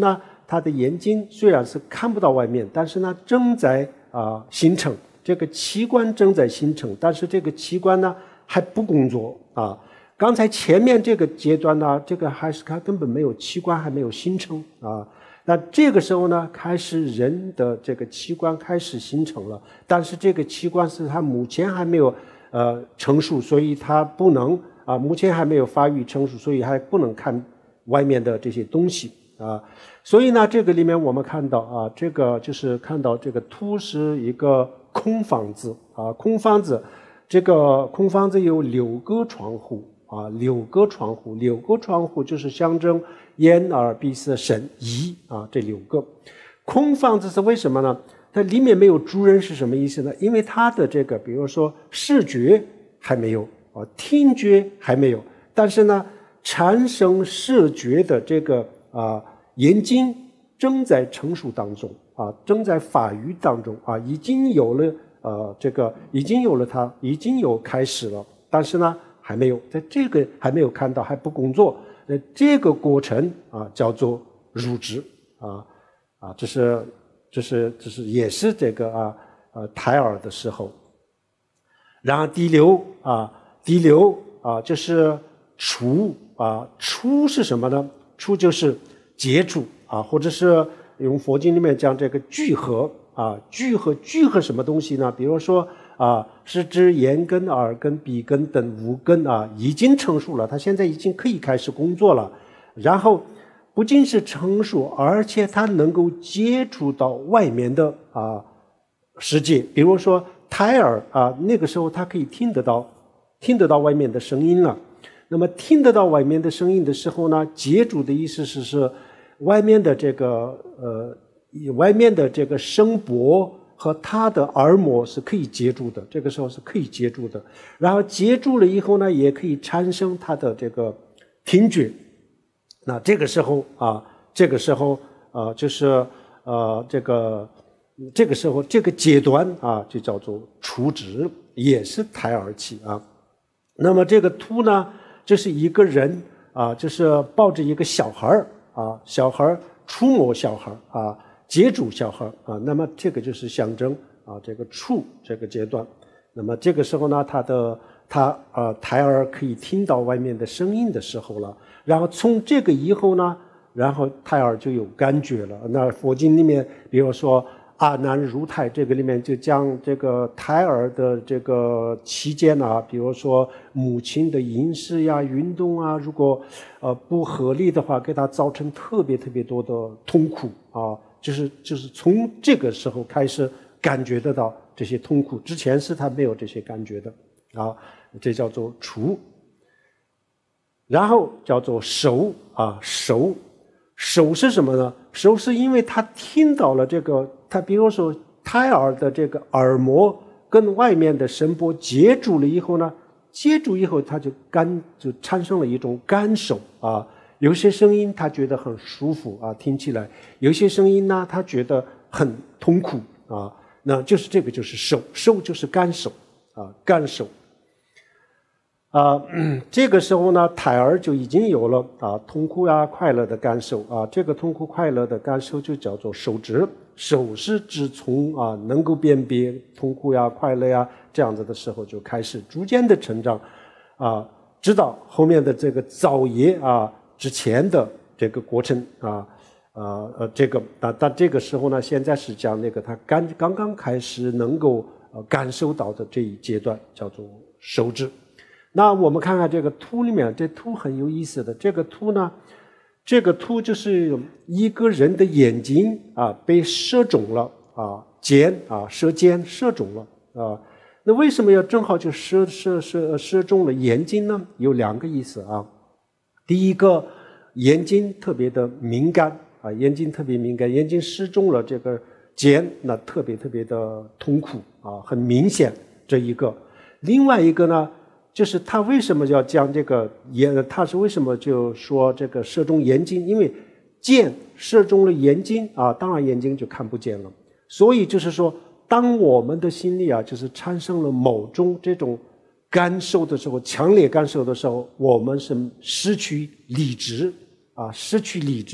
他的眼睛虽然是看不到外面，但是呢正在啊形成，这个器官正在形成，但是这个器官呢还不工作啊。刚才前面这个阶段呢，这个还是他根本没有器官还没有形成啊。那这个时候呢，开始人的这个器官开始形成了，但是这个器官是他目前还没有呃成熟，所以他不能啊，目前还没有发育成熟，所以还不能看外面的这些东西啊。所以呢，这个里面我们看到啊，这个就是看到这个凸是一个空房子啊，空房子，这个空房子有六个窗户。啊，六个窗户，六个窗户就是象征眼、耳、鼻、舌、身、意啊，这六个。空房子是为什么呢？它里面没有主人是什么意思呢？因为它的这个，比如说视觉还没有啊，听觉还没有，但是呢，产生视觉的这个啊眼睛正在成熟当中啊，正在发育当中啊，已经有了呃这个已经有了它，已经有开始了，但是呢。还没有，在这个还没有看到，还不工作，那这个过程啊叫做入职啊啊，这是这是这是也是这个啊呃胎儿的时候。然后第六啊第六啊就是初啊初是什么呢？初就是接触啊，或者是用佛经里面讲这个聚合啊，聚合聚合什么东西呢？比如说。啊，是指眼根、耳根、鼻根等五根啊，已经成熟了，它现在已经可以开始工作了。然后不仅是成熟，而且它能够接触到外面的啊世界。比如说胎儿啊，那个时候它可以听得到，听得到外面的声音了。那么听得到外面的声音的时候呢，接触的意思是是外面的这个呃，外面的这个声波。和他的耳膜是可以接触的，这个时候是可以接触的。然后接触了以后呢，也可以产生他的这个听觉。那这个时候啊，这个时候啊，就是呃，这个这个时候这个阶段啊，就叫做初值，也是胎儿期啊。那么这个凸呢，就是一个人啊，就是抱着一个小孩儿啊，小孩儿触摸小孩儿啊。接触小孩啊，那么这个就是象征啊，这个触这个阶段。那么这个时候呢，他的他呃胎儿可以听到外面的声音的时候了。然后从这个以后呢，然后胎儿就有感觉了。那佛经里面，比如说阿难入胎这个里面就讲这个胎儿的这个期间啊，比如说母亲的饮食呀、运动啊，如果呃不合理的话，给他造成特别特别多的痛苦啊。就是就是从这个时候开始感觉得到这些痛苦，之前是他没有这些感觉的啊，这叫做初。然后叫做熟啊熟，熟是什么呢？熟是因为他听到了这个，他比如说胎儿的这个耳膜跟外面的声波接触了以后呢，接触以后他就感就产生了一种感受啊。有些声音他觉得很舒服啊，听起来；有些声音呢，他觉得很痛苦啊。那就是这个就是受，受就是感受啊，感受。啊、嗯，这个时候呢，胎儿就已经有了啊痛苦啊、快乐的感受啊。这个痛苦快乐的感受就叫做受知。受是指从啊能够辨别痛苦呀、快乐呀这样子的时候，就开始逐渐的成长啊，直到后面的这个造业啊。之前的这个过程啊，呃呃，这个但但这个时候呢，现在是讲那个他刚刚刚开始能够呃感受到的这一阶段叫做受知。那我们看看这个凸里面，这凸很有意思的，这个凸呢，这个凸就是一个人的眼睛啊被射中了啊，尖啊射尖射中了啊。那为什么要正好就射射射射中了眼睛呢？有两个意思啊。第一个，眼睛特别的敏感啊，眼睛特别敏感，眼睛射中了这个尖，那特别特别的痛苦啊，很明显这一个。另外一个呢，就是他为什么要讲这个眼？他是为什么就说这个射中眼睛？因为箭射中了眼睛啊，当然眼睛就看不见了。所以就是说，当我们的心里啊，就是产生了某种这种感受的时候，强烈感受的时候，我们是失去理智啊，失去理智。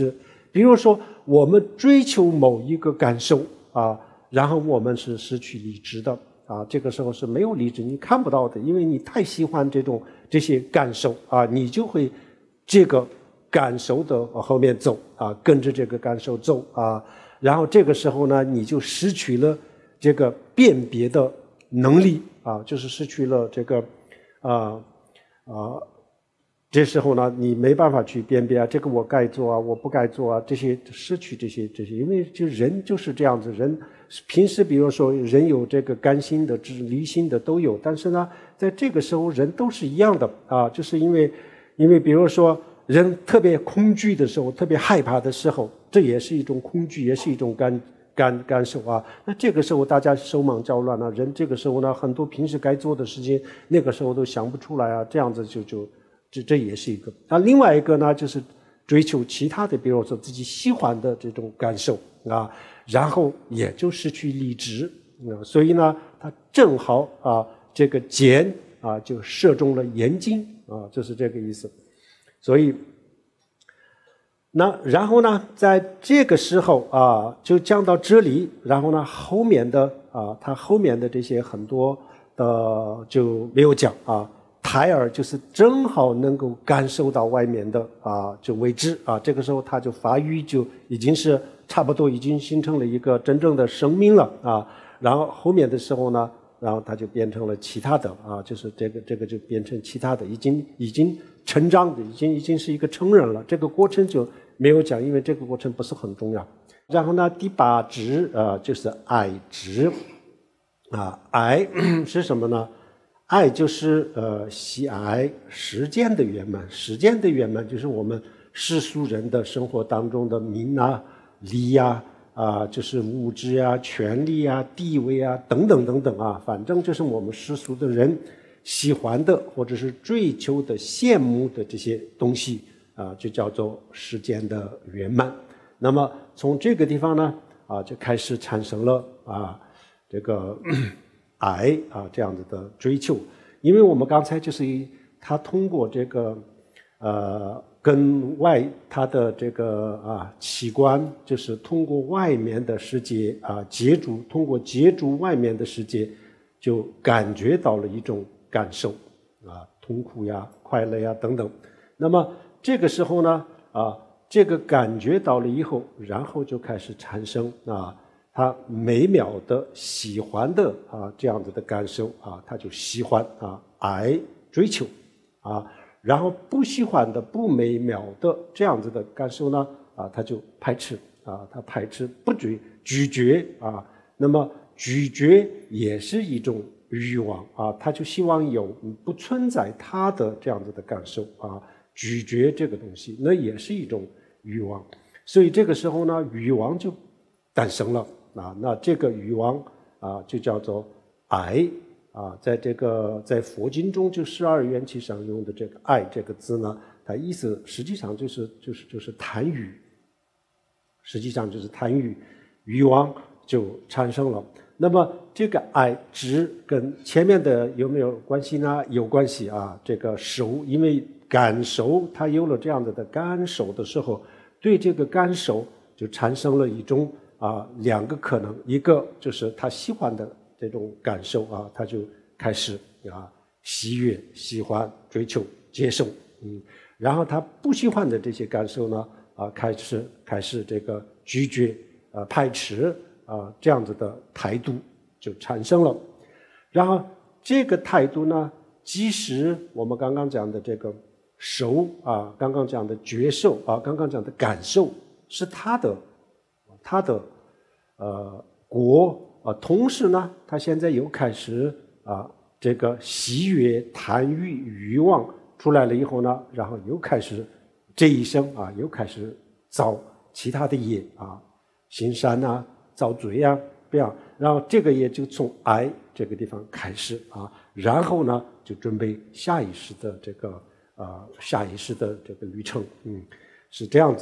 比如说，我们追求某一个感受啊，然后我们是失去理智的啊，这个时候是没有理智，你看不到的，因为你太喜欢这种这些感受啊，你就会这个感受的后面走啊，跟着这个感受走啊，然后这个时候呢，你就失去了这个辨别的能力啊，就是失去了这个啊啊。这时候呢，你没办法去辨别啊，这个我该做啊，我不该做啊，这些失去这些这些，因为就人就是这样子，人平时比如说人有这个甘心的、离心的都有，但是呢，在这个时候人都是一样的啊，就是因为因为比如说人特别恐惧的时候，特别害怕的时候，这也是一种恐惧，也是一种感感感受啊。那这个时候大家手忙脚乱啊，人这个时候呢，很多平时该做的事情，那个时候都想不出来啊，这样子就就。这这也是一个，那另外一个呢，就是追求其他的，比如说自己喜欢的这种感受啊，然后也就失去理智啊，所以呢，他正好啊，这个箭啊就射中了眼睛啊，就是这个意思。所以，那然后呢，在这个时候啊，就讲到这里，然后呢，后面的啊，他后面的这些很多的就没有讲啊。胎儿就是正好能够感受到外面的啊，就为止啊，这个时候他就发育就已经是差不多已经形成了一个真正的生命了啊。然后后面的时候呢，然后他就变成了其他的啊，就是这个这个就变成其他的，已经已经成长的，已经已经是一个成人了。这个过程就没有讲，因为这个过程不是很重要。然后呢，第八支啊就是爱支啊，爱是什么呢？爱就是呃喜爱时间的圆满，时间的圆满就是我们世俗人的生活当中的名啊、利呀、啊，就是物质呀、权利呀、地位啊等等等等啊，反正就是我们世俗的人喜欢的或者是追求的、羡慕的这些东西啊，就叫做时间的圆满。那么从这个地方呢啊，就开始产生了啊这个。爱啊，这样子的追求，因为我们刚才就是他通过这个呃跟外他的这个啊器官，就是通过外面的世界啊接触，通过接触外面的世界，就感觉到了一种感受啊，痛苦呀、快乐呀等等。那么这个时候呢啊，这个感觉到了以后，然后就开始产生啊。他每秒的喜欢的啊这样子的感受啊，他就喜欢啊爱追求啊，然后不喜欢的不每秒的这样子的感受呢啊，他就排斥啊，他排斥不追拒绝啊，那么拒绝也是一种欲望啊，他就希望有不存在他的这样子的感受啊，拒绝这个东西那也是一种欲望，所以这个时候呢，欲望就诞生了。啊，那这个欲望啊，就叫做爱啊，在这个在佛经中就十二缘起上用的这个爱这个字呢，它意思实际上就是就是就是贪欲，实际上就是贪欲，欲望就产生了。那么这个爱只跟前面的有没有关系呢？有关系啊，这个受，因为感受，它有了这样子的感受的时候，对这个感受就产生了一种。啊，两个可能，一个就是他喜欢的这种感受啊，他就开始啊喜悦、喜欢、追求、接受，嗯，然后他不喜欢的这些感受呢，啊，开始开始这个拒绝、啊排斥啊这样子的态度就产生了，然后这个态度呢，即使我们刚刚讲的这个受啊，刚刚讲的觉受啊，刚刚讲的感受是他的。他的呃果啊，同时呢，他现在又开始啊，这个喜悦、贪欲、欲望出来了以后呢，然后又开始这一生啊，又开始造其他的业啊，行善啊，造罪啊，这样，然后这个业就从爱这个地方开始啊，然后呢，就准备下一世的这个啊、呃，下一世的这个旅程，嗯，是这样子。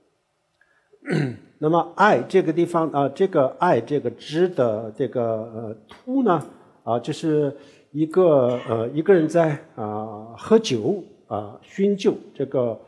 那么爱这个地方啊，这个爱这个知的这个呃图呢啊，就是一个呃一个人在啊喝酒啊酗酒，这个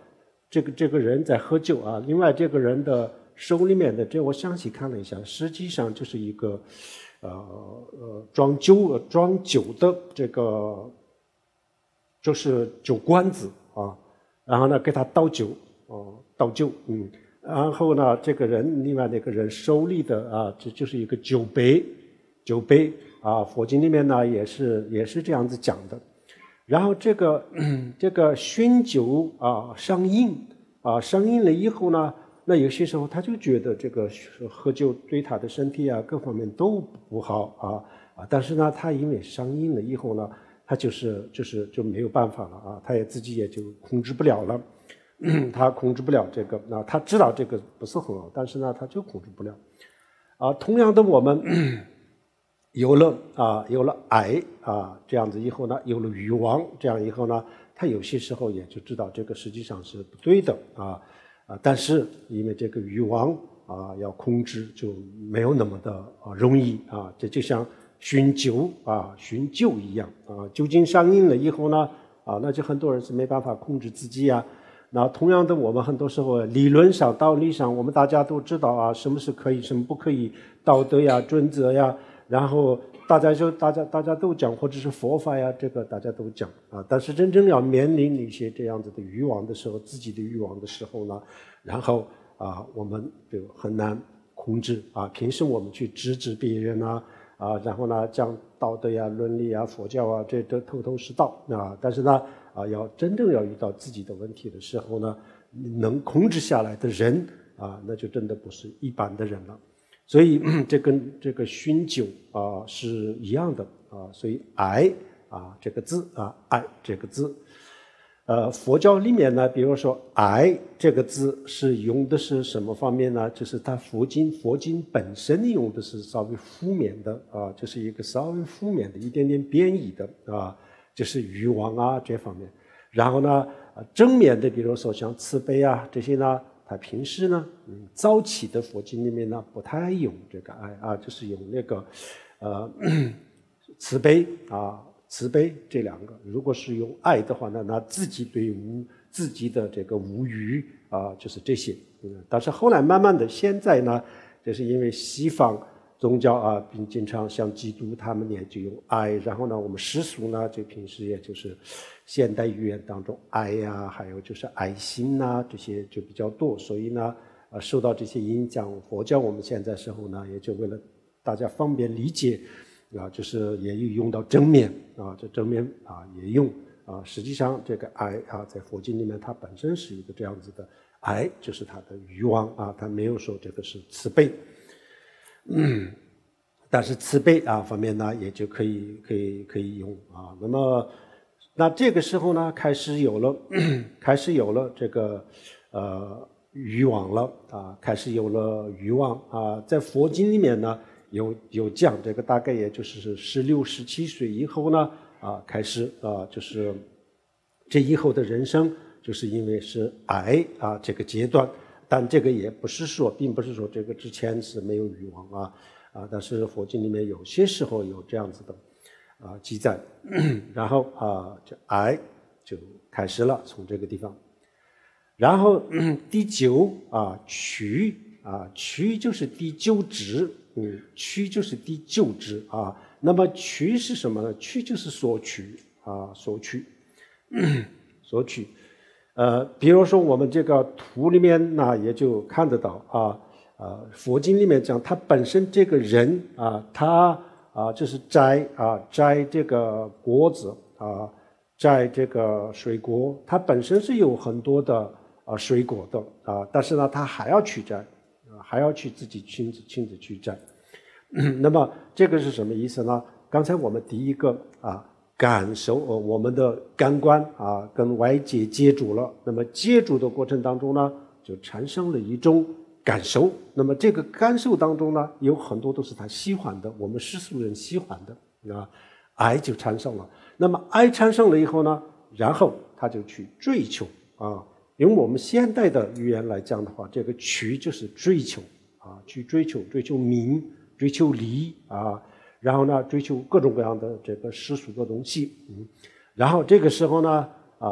这个这个人在喝酒啊。另外这个人的手里面的，这我详细看了一下，实际上就是一个呃呃装酒装酒的这个就是酒罐子啊，然后呢给他倒酒哦、呃、倒酒嗯。然后呢，这个人另外那个人手里的啊，这就是一个酒杯，酒杯啊，佛经里面呢也是也是这样子讲的。然后这个这个酗酒啊上瘾啊上瘾了以后呢，那有些时候他就觉得这个喝酒对他的身体啊各方面都不好啊啊，但是呢，他因为上瘾了以后呢，他就是就是就没有办法了啊，他也自己也就控制不了了。他控制不了这个，那他知道这个不是很好，但是呢，他就控制不了。啊，同样的，我们有了啊，有了爱啊，这样子以后呢，有了欲望，这样以后呢，他有些时候也就知道这个实际上是不对的啊啊，但是因为这个欲望啊要控制就没有那么的啊容易啊，这就像酗酒啊酗酒一样啊，酒精上瘾了以后呢啊，那就很多人是没办法控制自己啊。那同样的，我们很多时候理论上、道理上，我们大家都知道啊，什么是可以，什么不可以，道德呀、准则呀，然后大家就大家大家都讲，或者是佛法呀，这个大家都讲啊。但是真正要面临一些这样子的欲望的时候，自己的欲望的时候呢，然后啊，我们就很难控制啊。平时我们去指指别人啊，啊，然后呢讲道德呀、伦理啊、佛教啊，这都头头是道啊。但是呢。啊，要真正要遇到自己的问题的时候呢，能控制下来的人啊，那就真的不是一般的人了。所以这跟这个酗酒啊是一样的啊。所以爱啊这个字啊，爱这个字，呃，佛教里面呢，比如说爱这个字是用的是什么方面呢？就是它佛经佛经本身用的是稍微负面的啊，就是一个稍微负面的一点点贬义的啊。就是欲望啊这方面，然后呢，正面的，比如说像慈悲啊这些呢，他平时呢，嗯，早期的佛经里面呢不太用这个爱啊，就是用那个，呃，慈悲啊，慈悲这两个。如果是用爱的话呢，那自己对无自己的这个无欲啊，就是这些。嗯，但是后来慢慢的，现在呢，就是因为西方。宗教啊，并经常像基督他们也就用爱，然后呢，我们世俗呢，就平时也就是现代语言当中爱呀、啊，还有就是爱心呐、啊，这些就比较多，所以呢，啊，受到这些影响，佛教我们现在时候呢，也就为了大家方便理解，啊，就是也有用到正面啊，这正面啊也用啊，实际上这个爱啊，在佛经里面它本身是一个这样子的爱，就是它的欲望啊，它没有说这个是慈悲。嗯，但是慈悲啊方面呢，也就可以可以可以用啊。那么，那这个时候呢，开始有了开始有了这个呃欲望了啊，开始有了欲望啊。在佛经里面呢，有有讲这个，大概也就是十六十七岁以后呢啊，开始啊，就是这以后的人生，就是因为是爱啊这个阶段。但这个也不是说，并不是说这个之前是没有欲望啊啊，但是佛经里面有些时候有这样子的啊记载，然后啊这爱就开始了，从这个地方，然后第九啊取啊取就是第九支，嗯取就是第九支啊，那么取是什么呢？取就是索取啊索取索取。呃，比如说我们这个图里面呢，也就看得到啊，呃，佛经里面讲，他本身这个人啊，他啊就是摘啊摘这个果子啊，摘这个水果，他本身是有很多的啊水果的啊，但是呢，他还要去摘啊，还要去自己亲自亲自去摘。那么这个是什么意思呢？刚才我们第一个啊。感受呃我们的感官啊跟外界接触了，那么接触的过程当中呢，就产生了一种感受。那么这个感受当中呢，有很多都是他喜欢的，我们世俗人喜欢的啊，爱就产生了。那么爱产生了以后呢，然后他就去追求啊，用我们现代的语言来讲的话，这个取就是追求啊，去追求追求名，追求利啊。然后呢，追求各种各样的这个世俗的东西，嗯，然后这个时候呢，啊，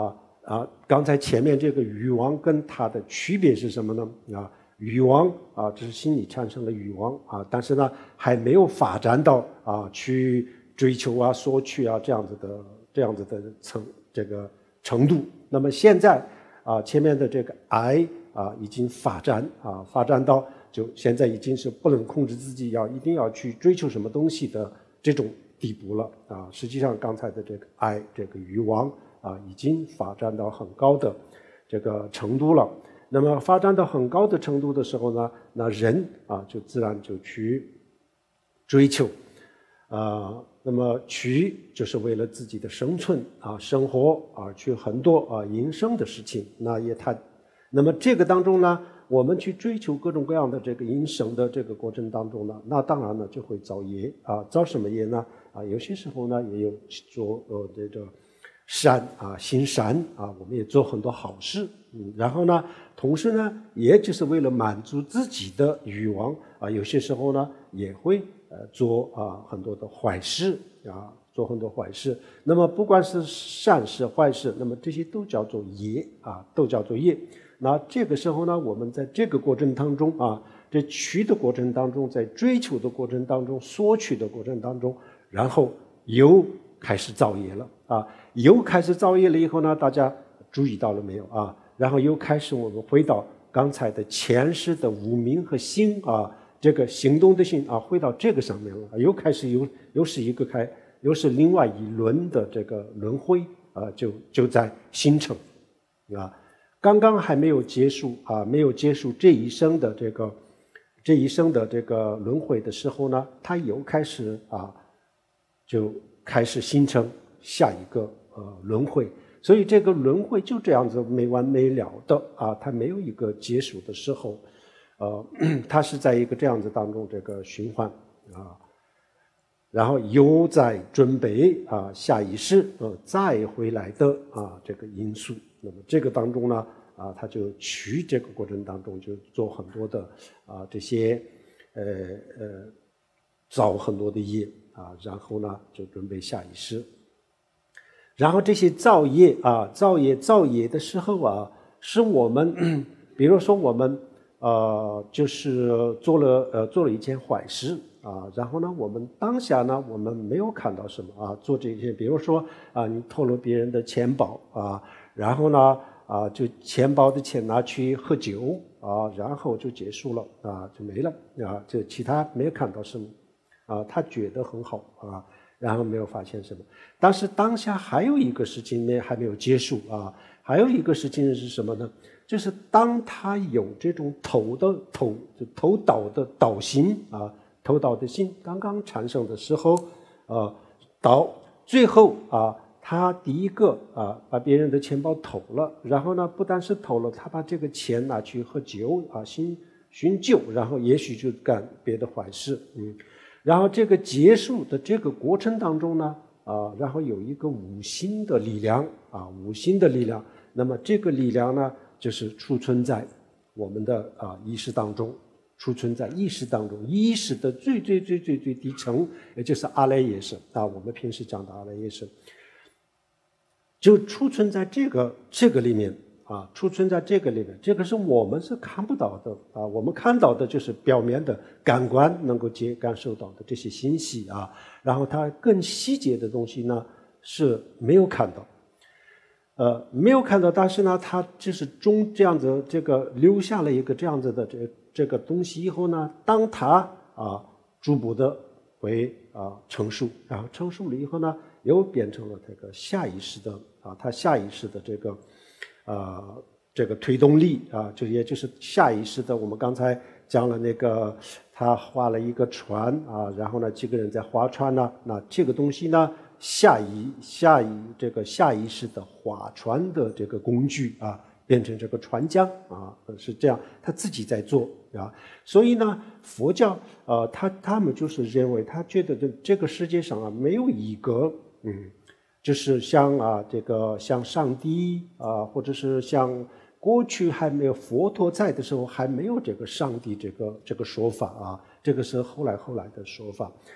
啊，刚才前面这个欲望跟它的区别是什么呢？啊，欲望啊，这是心理产生的欲望啊，但是呢，还没有发展到啊去追求啊、索取啊这样子的这样子的程这个程度。那么现在啊，前面的这个爱啊已经发展啊，发展到就现在已经是不能控制自己，要一定要去追求什么东西的这种地步了啊。实际上，刚才的这个爱这个欲望啊，已经发展到很高的这个程度了。那么发展到很高的程度的时候呢，那人啊就自然就去追求，啊，那么去就是为了自己的生存啊、生活而去很多啊营生的事情。那也他，那么这个当中呢，我们去追求各种各样的这个营生的这个过程当中呢，那当然呢就会造业啊，造什么业呢？啊，有些时候呢也有做呃这个。善啊，行善啊，我们也做很多好事，嗯，然后呢，同时呢，也就是为了满足自己的欲望啊，有些时候呢，也会呃做啊很多的坏事啊，做很多坏事。那么不管是善事坏事，那么这些都叫做业啊，都叫做业。那这个时候呢，我们在这个过程当中啊，在取的过程当中，在追求的过程当中，索取的过程当中，然后又开始造业了啊，又开始造业了以后呢，大家注意到了没有啊？然后又开始我们回到刚才的前世的无明和心啊，这个行动的心啊，回到这个上面了，又开始又又是一个开，又是另外一轮的这个轮回啊，就就在形成啊。刚刚还没有结束啊，没有结束这一生的这个这一生的这个轮回的时候呢，它又开始啊，就开始形成下一个呃轮回，所以这个轮回就这样子没完没了的啊，它没有一个结束的时候，呃，它是在一个这样子当中这个循环啊，然后又在准备啊下一世呃再回来的啊这个因素。那么这个当中呢啊，它就取这个过程当中就做很多的啊这些呃呃造很多的业。啊，然后呢，就准备下一世。然后这些造业啊，造业造业的时候啊，是我们，比如说我们呃，就是做了呃做了一件坏事啊，然后呢，我们当下呢，我们没有看到什么啊，做这些，比如说啊，你偷了别人的钱包啊，然后呢啊，就钱包的钱拿去喝酒啊，然后就结束了啊，就没了啊，就其他没有看到什么。啊，他觉得很好啊，然后没有发现什么。但是当下还有一个事情呢，还没有结束啊，还有一个事情是什么呢？就是当他有这种头的头就头导的导心啊，头导的心刚刚产生的时候，呃，导最后啊，他第一个啊把别人的钱包偷了，然后呢，不但是偷了，他把这个钱拿去喝酒啊，寻寻酒，然后也许就干别的坏事，嗯。然后这个结束的这个过程当中呢，啊，然后有一个无心的力量啊，无心的力量。那么这个力量呢，就是储存在我们的啊意识当中，储存在意识当中，意识的最最最最最底层，也就是阿赖耶识啊，我们平时讲的阿赖耶识，就储存在这个这个里面。啊，储存在这个里面，这个是我们是看不到的啊，我们看到的就是表面的感官能够接感受到的这些信息啊，然后它更细节的东西呢是没有看到，呃，没有看到，但是呢，它就是中这样子这个留下了一个这样子的这这个东西以后呢，当它啊逐步的会啊成熟，然后成熟了以后呢，又变成了这个下意识的啊，它下意识的这个。啊、呃，这个推动力啊，就也就是下意识的，我们刚才讲了那个，他划了一个船啊，然后呢，几个人在划船呢，那这个东西呢，下意下意这个下意识的划船的这个工具啊，变成这个船桨啊，是这样，他自己在做啊，所以呢，佛教呃，他他们就是认为，他觉得这这个世界上啊，没有一个嗯。就是像啊，这个像上帝啊，或者是像过去还没有佛陀在的时候，还没有这个上帝这个这个说法啊，这个是后来后来的说法。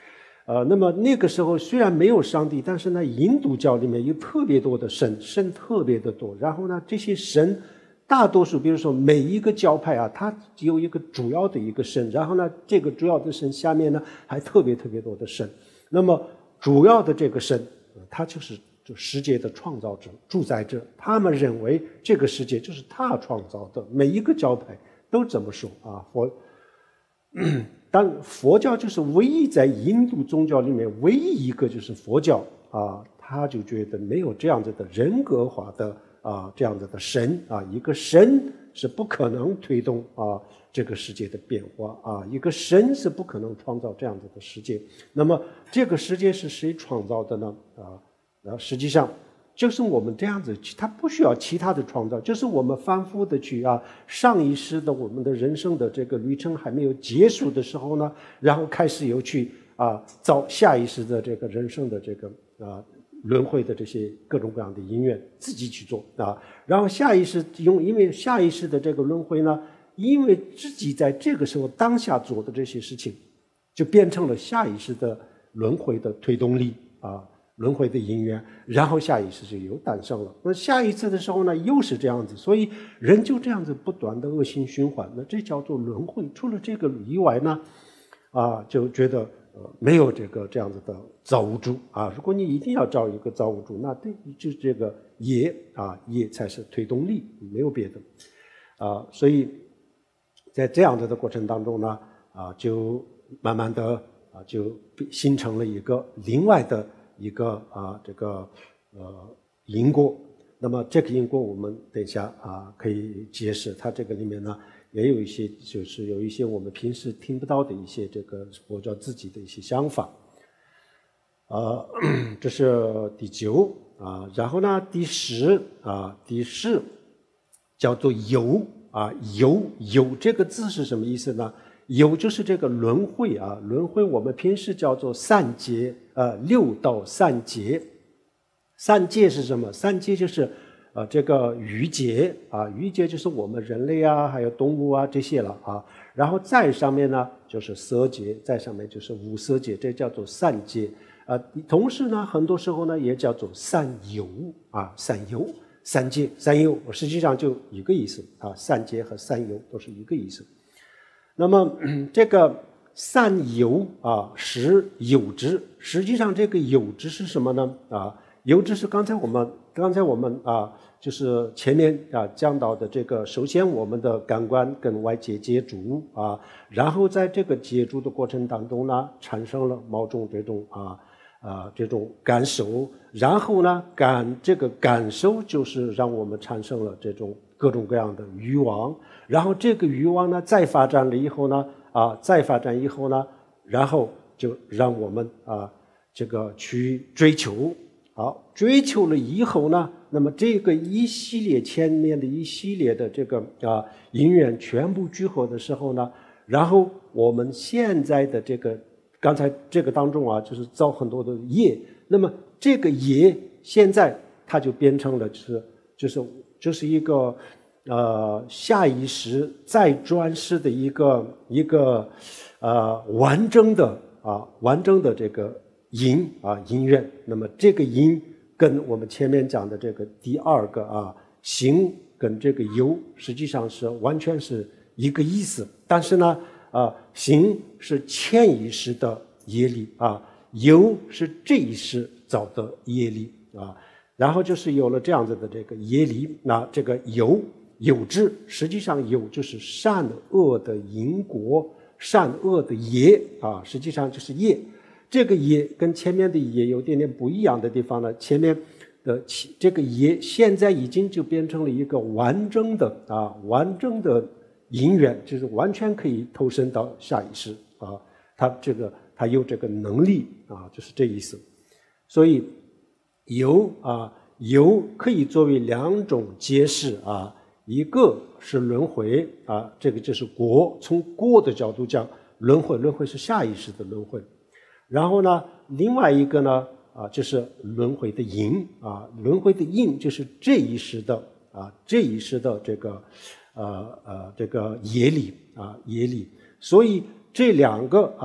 呃，那么那个时候虽然没有上帝，但是呢，印度教里面有特别多的神，神特别的多。然后呢，这些神大多数，比如说每一个教派啊，它有一个主要的一个神，然后呢，这个主要的神下面呢还特别特别多的神。那么主要的这个神，他就是就世界的创造者、主宰者，他们认为这个世界就是他创造的，每一个教派都这么说啊。佛，但佛教就是唯一在印度宗教里面唯一一个就是佛教啊，他就觉得没有这样子的人格化的啊这样子的神啊，一个神是不可能推动啊这个世界的变化啊，一个神是不可能创造这样子的世界。那么这个世界是谁创造的呢？啊，那实际上就是我们这样子，它不需要其他的创造，就是我们反复的去啊，上一世的我们的人生的这个旅程还没有结束的时候呢，然后开始有去啊造下一世的这个人生的这个啊轮回的这些各种各样的因缘自己去做啊，然后下一世用因为下一世的这个轮回呢，因为自己在这个时候当下做的这些事情，就变成了下一世的轮回的推动力啊。轮回的因缘，然后下一次就又诞生了。那下一次的时候呢，又是这样子，所以人就这样子不断的恶性循环。那这叫做轮回。除了这个以外呢，啊，就觉得呃没有这个这样子的造物主啊。如果你一定要找一个造物主，那对，就这个业啊，业才是推动力，没有别的啊。所以在这样子的过程当中呢，啊，就慢慢的啊，就形成了一个另外的。一个啊，这个呃因果，那么这个因果我们等一下啊可以解释，它这个里面呢也有一些就是有一些我们平时听不到的一些这个佛教自己的一些想法，呃，这是第九啊，然后呢第十啊，第十叫做有啊，有有这个字是什么意思呢？有就是这个轮回啊，轮回我们平时叫做三界，呃，六道三界。三界是什么？三界就是呃这个欲界啊，欲界就是我们人类啊，还有动物啊这些了啊。然后再上面呢就是色界，再上面就是无色界，这叫做三界啊。同时呢，很多时候呢也叫做三有啊，三有。三界三有实际上就一个意思啊，三界和三有都是一个意思。那么这个三有啊是有之，实际上这个有之是什么呢？啊，有之是刚才我们刚才我们啊就是前面啊讲到的这个，首先我们的感官跟外界接触啊，然后在这个接触的过程当中呢，产生了某种这种啊啊这种感受，然后呢感这个感受就是让我们产生了这种各种各样的欲望。然后这个欲望呢，再发展了以后呢，啊，再发展以后呢，然后就让我们啊，这个去追求，好，追求了以后呢，那么这个一系列前面的一系列的这个啊因缘全部聚合的时候呢，然后我们现在的这个刚才这个当中啊，就是造很多的业，那么这个业现在它就变成了就是就是就是一个。呃，下意识再转世的一个一个呃完整的啊完整的这个因啊因缘，那么这个因跟我们前面讲的这个第二个啊行跟这个有实际上是完全是一个意思，但是呢啊行是潜意识的业力啊，有是这一世造的业力啊，然后就是有了这样子的这个业力，那这个有。有之，实际上有就是善恶的因果，善恶的业啊，实际上就是业。这个业跟前面的业有点点不一样的地方呢。前面的这个业现在已经就变成了一个完整的啊，完整的因缘，就是完全可以投身到下一世啊。它这个它有这个能力啊，就是这意思。所以有啊，有可以作为两种解释啊。一个是轮回啊，这个就是果，从果的角度讲，轮回，轮回是下意识的轮回。然后呢，另外一个呢啊，就是轮回的因啊，轮回的因就是这一世的啊，这一世的这个呃呃这个业力啊业力。所以这两个啊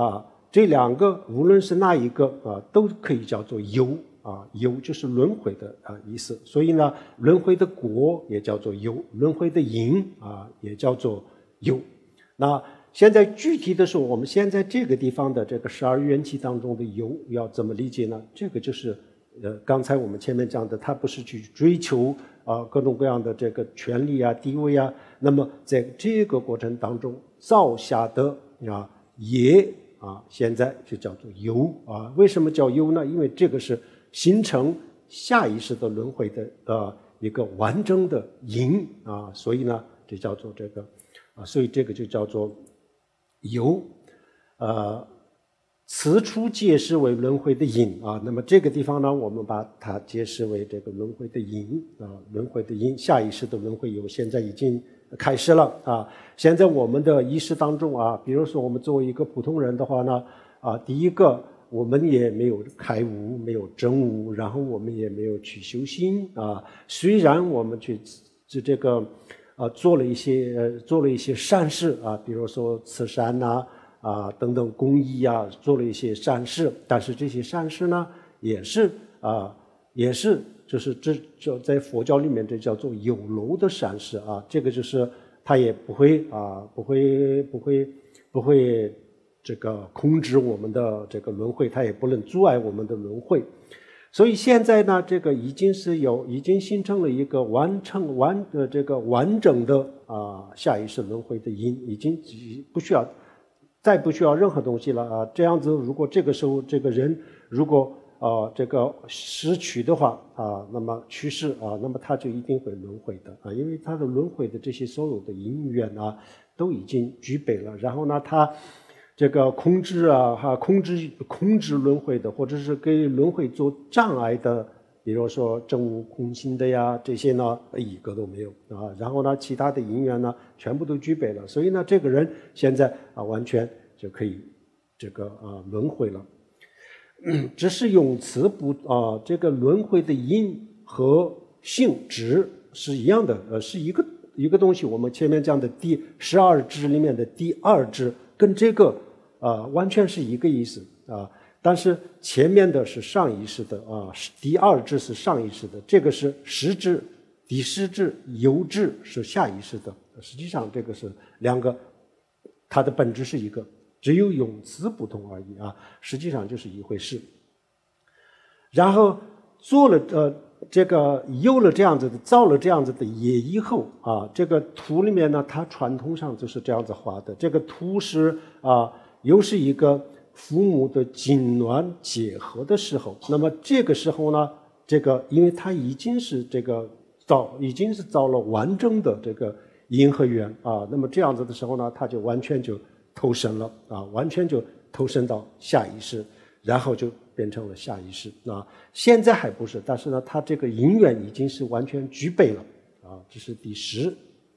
这两个无论是哪一个啊，都可以叫做有啊，有就是轮回的啊意思。所以呢，轮回的果也叫做有，轮回的因啊也叫做有。那现在具体的说，我们现在这个地方的这个十二缘起当中的有要怎么理解呢？这个就是呃，刚才我们前面讲的，它不是去追求啊各种各样的这个权利啊、地位啊。那么在这个过程当中造下的啊业啊，现在就叫做有啊。为什么叫有呢？因为这个是形成下意识的轮回的呃一个完整的因啊，所以呢，这叫做这个啊，所以这个就叫做有，呃。此处解释为轮回的因啊，那么这个地方呢，我们把它解释为这个轮回的因啊，轮回的因，下意识的轮回有，现在已经开始了啊。现在我们的意识当中啊，比如说我们作为一个普通人的话呢，啊，第一个我们也没有开悟，没有证悟，然后我们也没有去修心啊。虽然我们去这个啊做了一些呃做了一些善事啊，比如说慈善呐。啊，等等公益啊，做了一些善事，但是这些善事呢，也是啊，也是就是这这在佛教里面这叫做有漏的善事啊，这个就是它也不会啊，不会不会不会这个控制我们的这个轮回，它也不能阻碍我们的轮回。所以现在呢，这个已经是有已经形成了一个完成完呃这个完整的啊下意识轮回的因，已经不需要。再不需要任何东西了啊！这样子，如果这个时候这个人如果啊、呃、这个失去的话啊，那么去世啊，那么他就一定会轮回的啊，因为他的轮回的这些所有的因缘啊都已经具备了。然后呢，他这个控制啊哈控制控制轮回的，或者是给轮回做障碍的，比如说证悟空性的呀，这些呢一个都没有啊。然后呢，其他的因缘呢全部都具备了，所以呢，这个人现在啊完全就可以这个啊轮回了。嗯，只是用词不啊，这个轮回的因和性质是一样的，呃，是一个一个东西。我们前面讲的第十二支里面的第二支跟这个啊完全是一个意思啊。但是前面的是上意识的啊，第二支是上意识的，这个是实支，第十支有支是下意识的。实际上这个是两个，它的本质是一个，只有用词不同而已啊，实际上就是一回事。然后做了呃这个有了这样子的造了这样子的业以后啊，这个图里面呢，它传统上就是这样子画的。这个图是啊，又是一个父母的精卵结合的时候，那么这个时候呢，这个因为它已经是这个造，已经是造了完整的这个因和缘啊，那么这样子的时候呢，它就完全就投身了啊，完全就投身到下意识，然后就变成了下意识啊。现在还不是，但是呢，它这个因缘已经是完全具备了啊，这是第十。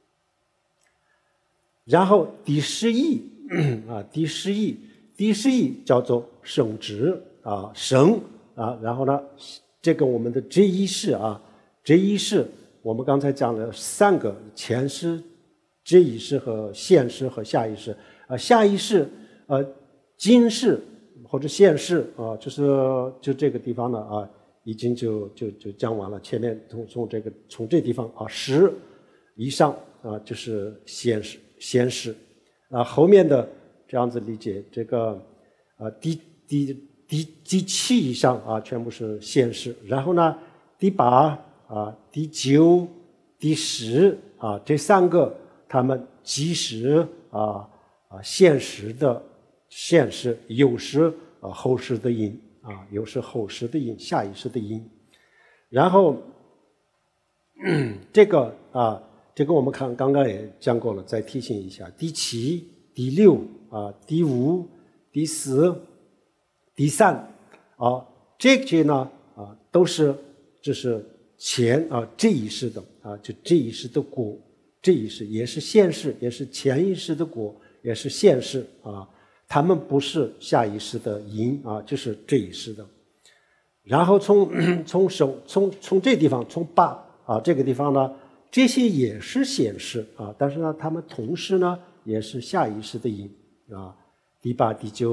然后第十一啊，第十一。第十一叫做生知啊，生啊，然后呢，这个我们的这一世啊，这一世我们刚才讲了三个前世、这一世和现世和下一世啊，下一世呃今世或者现世啊，就是就这个地方呢啊，已经就就就讲完了。前面从从这个从这地方啊十以上啊就是现世现世啊，后面的。这样子理解，这个啊第第第第七以上啊，全部是现世。然后呢，第八啊、第九、第十啊，这三个他们即时啊啊现实的现世，有时啊后世的因啊，有时后世的因，下意识的因。然后这个啊，这个我们看刚刚也讲过了，再提醒一下，第七、第六。啊，第五、第四、第三，啊，这些呢，啊，都是这是前啊这一世的啊，就这一世的果，这一世也是现世，也是前一世的果，也是现世啊，他们不是下一世的因啊，就是这一世的。然后从从手从从这地方从八啊这个地方呢，这些也是现世啊，但是呢，他们同时呢也是下一世的因。啊，第八、第九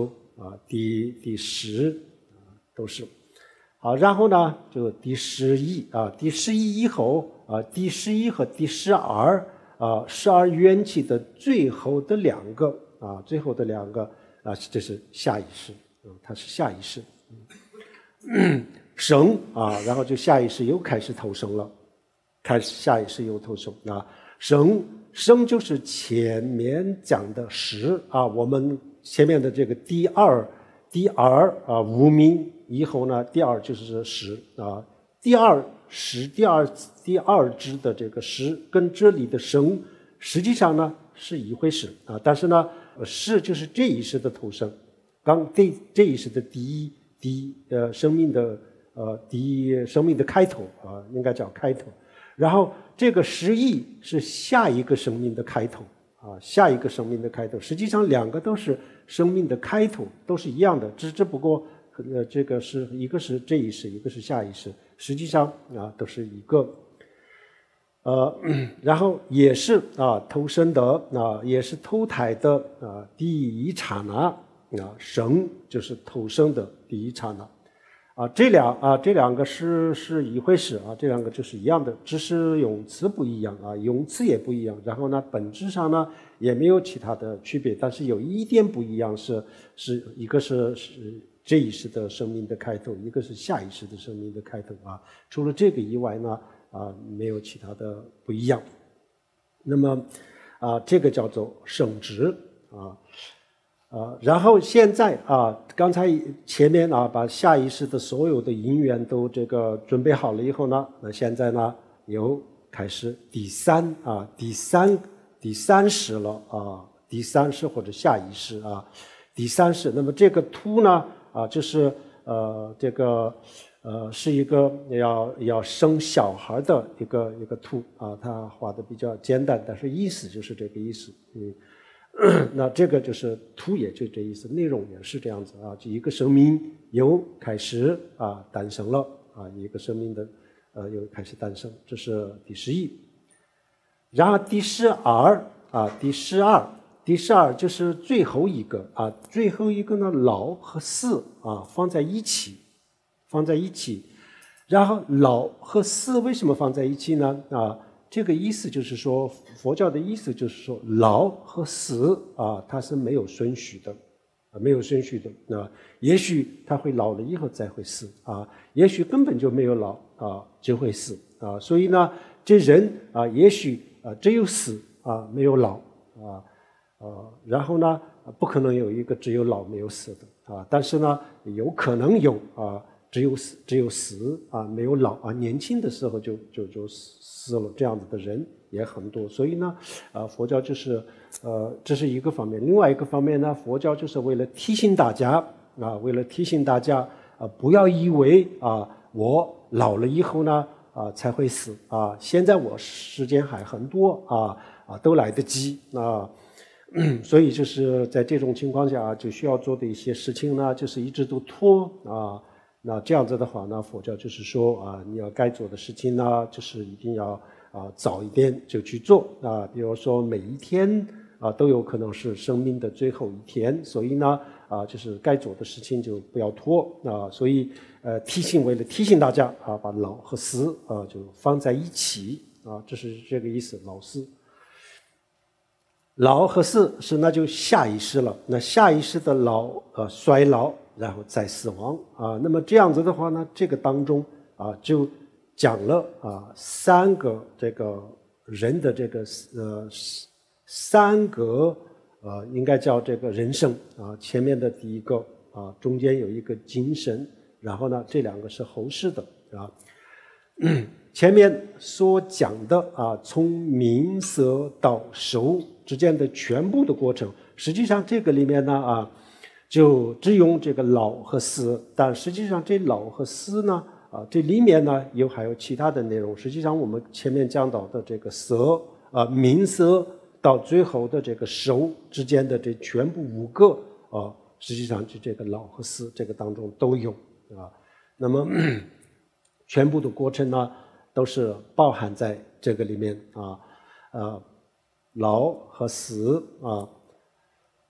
啊，第第十啊都是。好，然后呢就第十一啊，第十一以后啊，第十一和第十二啊，十二缘起的最后的两个啊，最后的两个啊，这是下意识，嗯，它是下意识。嗯生啊，然后就下意识又开始投生了，开始下意识又投生啊，生生就是前面讲的识啊，我们前面的这个第二第二啊无名以后呢，第二就是识啊，第二识第二第二支的这个识跟这里的生实际上呢是一回事啊，但是呢识就是这一世的投生，刚这这一世的第一第一呃生命的呃第一生命的开头啊，应该叫开头。然后这个十亿是下一个生命的开头啊，下一个生命的开头。实际上两个都是生命的开头，都是一样的，只只不过呃这个是一个是这一世，一个是下一世，实际上啊都是一个。呃，然后也是啊投生的啊，也是投胎的啊第一刹那啊，生就是投生的第一刹那。啊，这两啊，这两个是是一回事啊，这两个就是一样的，只是用词不一样啊，用词也不一样。然后呢，本质上呢也没有其他的区别，但是有一点不一样是，是一个是是这一世的生命的开头，一个是下一世的生命的开头啊。除了这个以外呢，啊，没有其他的不一样。那么啊，这个叫做生殖啊。啊，然后现在啊，刚才前面啊，把下意识的所有的因缘都这个准备好了以后呢，那现在呢又开始第三啊，第三第三识了啊，第三识或者下意识啊，第三识。那么这个图呢啊，就是呃这个呃是一个要要生小孩的一个一个图啊，它画的比较简单，但是意思就是这个意思，嗯。那这个就是图，也就这意思，内容也是这样子啊，就一个生命又开始啊诞生了啊，一个生命的呃又开始诞生，这是第十一。然后第十二啊，第十二，第十二就是最后一个啊，最后一个呢老和死啊放在一起，放在一起。然后老和死为什么放在一起呢？啊？这个意思就是说，佛教的意思就是说，老和死啊，它是没有顺序的，啊，没有顺序的啊。也许他会老了以后再会死啊，也许根本就没有老啊，就会死啊。所以呢，这人啊，也许啊只有死啊，没有老啊，呃，然后呢，不可能有一个只有老没有死的啊。但是呢，有可能有啊。只有死，只有死啊，没有老啊。年轻的时候就就就死了，这样子的人也很多。所以呢，啊，佛教就是，呃，这是一个方面。另外一个方面呢，佛教就是为了提醒大家啊，为了提醒大家啊，不要以为啊，我老了以后呢啊才会死啊，现在我时间还很多啊啊，都来得及啊。所以就是在这种情况下，就需要做的一些事情呢，就是一直都拖啊。那这样子的话呢，佛教就是说啊，你要该做的事情呢，就是一定要啊早一点就去做啊。比如说每一天啊都有可能是生命的最后一天，所以呢啊就是该做的事情就不要拖啊。所以呃提醒为了提醒大家啊，把老和死啊就放在一起啊，这是这个意思，老死。老和死是那就下意识了，那下意识的老呃衰老。然后再死亡啊，那么这样子的话呢，这个当中啊就讲了啊三个这个人的这个呃三个呃应该叫这个人生啊，前面的第一个啊，中间有一个精神，然后呢这两个是后世的啊。前面所讲的啊，从名色到受之间的全部的过程，实际上这个里面呢啊。就只用这个老和死，但实际上这老和死呢，啊，这里面呢有还有其他的内容。实际上我们前面讲到的这个色啊，名色到最后的这个受之间的这全部五个啊，实际上就这个老和死这个当中都有啊。那么全部的过程呢，都是包含在这个里面啊，呃，老和死啊。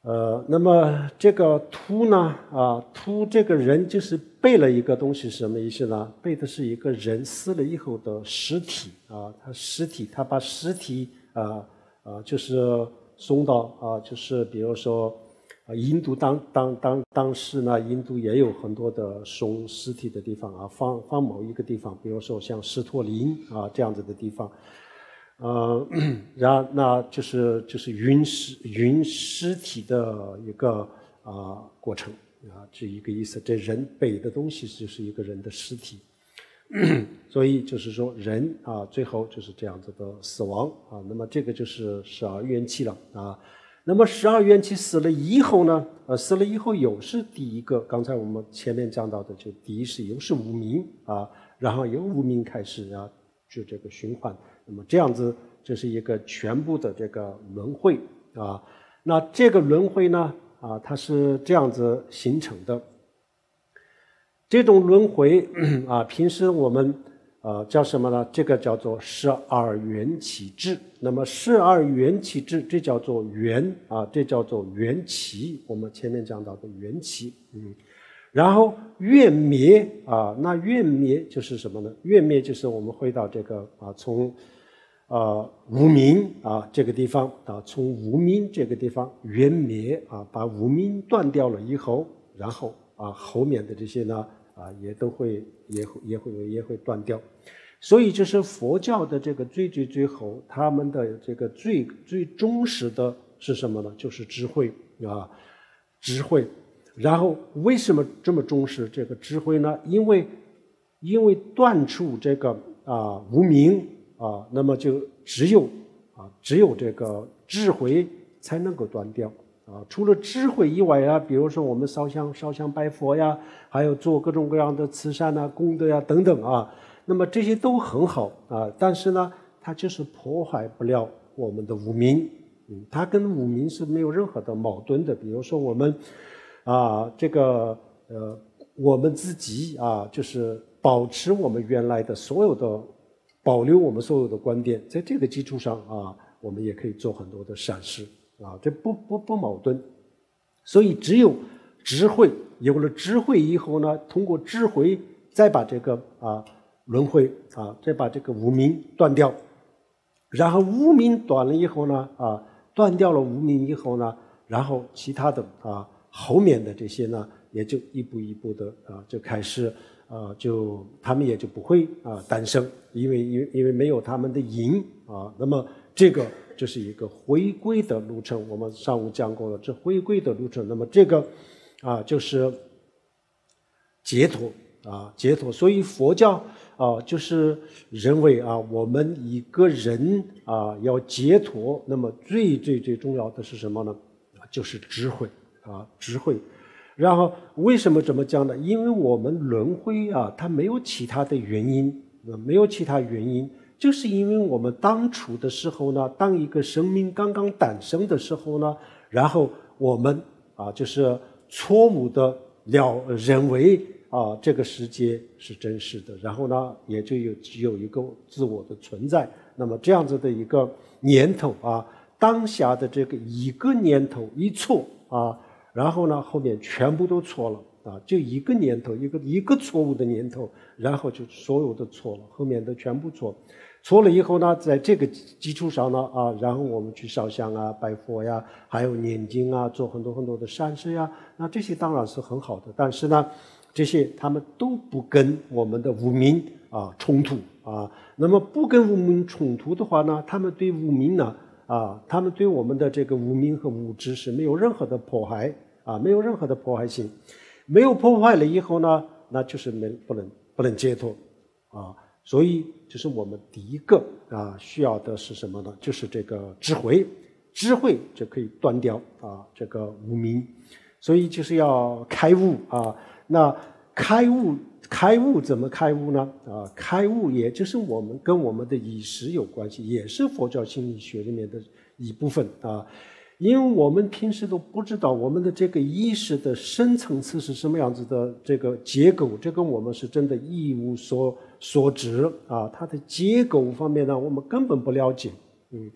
呃，那么这个秃呢，啊，秃这个人就是背了一个东西，什么意思呢？背的是一个人死了以后的尸体啊，他尸体，他把尸体啊啊，就是送到啊，就是比如说啊，印度当当当当时呢，印度也有很多的送尸体的地方啊，放放某一个地方，比如说像狮驼林啊这样子的地方。呃，然后那就是就是运尸运尸体的一个啊、呃、过程啊，这一个意思。这人背的东西就是一个人的尸体，所以就是说人啊，最后就是这样子的死亡啊。那么这个就是十二元气了啊。那么十二元气死了以后呢，呃，死了以后又是第一个，刚才我们前面讲到的，就第一是又是无明啊，然后由无明开始啊，就这个循环。那么这样子，这是一个全部的这个轮回啊。那这个轮回呢，啊，它是这样子形成的。这种轮回啊，平时我们呃叫什么呢？这个叫做十二缘起制。那么十二缘起制，这叫做缘啊，这叫做缘起。我们前面讲到的缘起，嗯。然后愿灭啊，那愿灭就是什么呢？愿灭就是我们回到这个啊，从呃无明啊这个地方啊，从无明这个地方愿灭啊，把无明断掉了以后，然后啊后面的这些呢啊也都会也会也会也会断掉。所以就是佛教的这个最最最后，他们的这个最最忠实的是什么呢？就是智慧啊，智慧。然后为什么这么重视这个智慧呢？因为因为断除这个啊无明啊，那么就只有啊只有这个智慧才能够断掉啊。除了智慧以外啊，比如说我们烧香烧香拜佛呀，还有做各种各样的慈善啊、功德呀等等啊，那么这些都很好啊，但是呢，它就是破坏不了我们的无明，嗯，它跟无明是没有任何的矛盾的。比如说我们。啊，这个呃，我们自己啊，就是保持我们原来的所有的，保留我们所有的观点，在这个基础上啊，我们也可以做很多的善事啊，这不不不矛盾。所以只有智慧，有了智慧以后呢，通过智慧再把这个啊轮回啊，再把这个无明断掉，然后无明断了以后呢，啊，断掉了无明以后呢，然后其他的啊。后面的这些呢，也就一步一步的啊，就开始啊，就他们也就不会啊诞生，因为因为因为没有他们的因啊，那么这个就是一个回归的路程。我们上午讲过了，这回归的路程，那么这个啊就是解脱啊，解脱。所以佛教啊，就是认为啊，我们一个人啊要解脱，那么最最最重要的是什么呢？啊，就是智慧。啊，智慧，然后为什么这么讲呢？因为我们轮回啊，它没有其他的原因，没有其他原因，就是因为我们当初的时候呢，当一个生命刚刚诞生的时候呢，然后我们啊，就是错误的了认为啊，这个世界是真实的，然后呢，也就有只有一个自我的存在。那么这样子的一个念头啊，当下的这个一个念头一错啊。然后呢，后面全部都错了啊！就一个念头，一个一个错误的念头，然后就所有的错了，后面的全部错。错了以后呢，在这个基础上呢，啊，然后我们去烧香啊、拜佛呀，还有念经啊，做很多很多的善事呀，那这些当然是很好的。但是呢，这些他们都不跟我们的无明啊冲突啊。那么不跟无明冲突的话呢，他们对无明呢，啊，他们对我们的这个无明和无知是没有任何的迫害。啊，没有任何的破坏性，没有破坏了以后呢，那就是没不能不能解脱啊。所以，就是我们第一个啊需要的是什么呢？就是这个智慧，智慧就可以断掉啊这个无明。所以就是要开悟啊。那开悟，开悟怎么开悟呢？啊，开悟也就是我们跟我们的意识有关系，也是佛教心理学里面的一部分啊。因为我们平时都不知道我们的这个意识的深层次是什么样子的这个结构，这个我们是真的一无所所知啊。它的结构方面呢，我们根本不了解。嗯，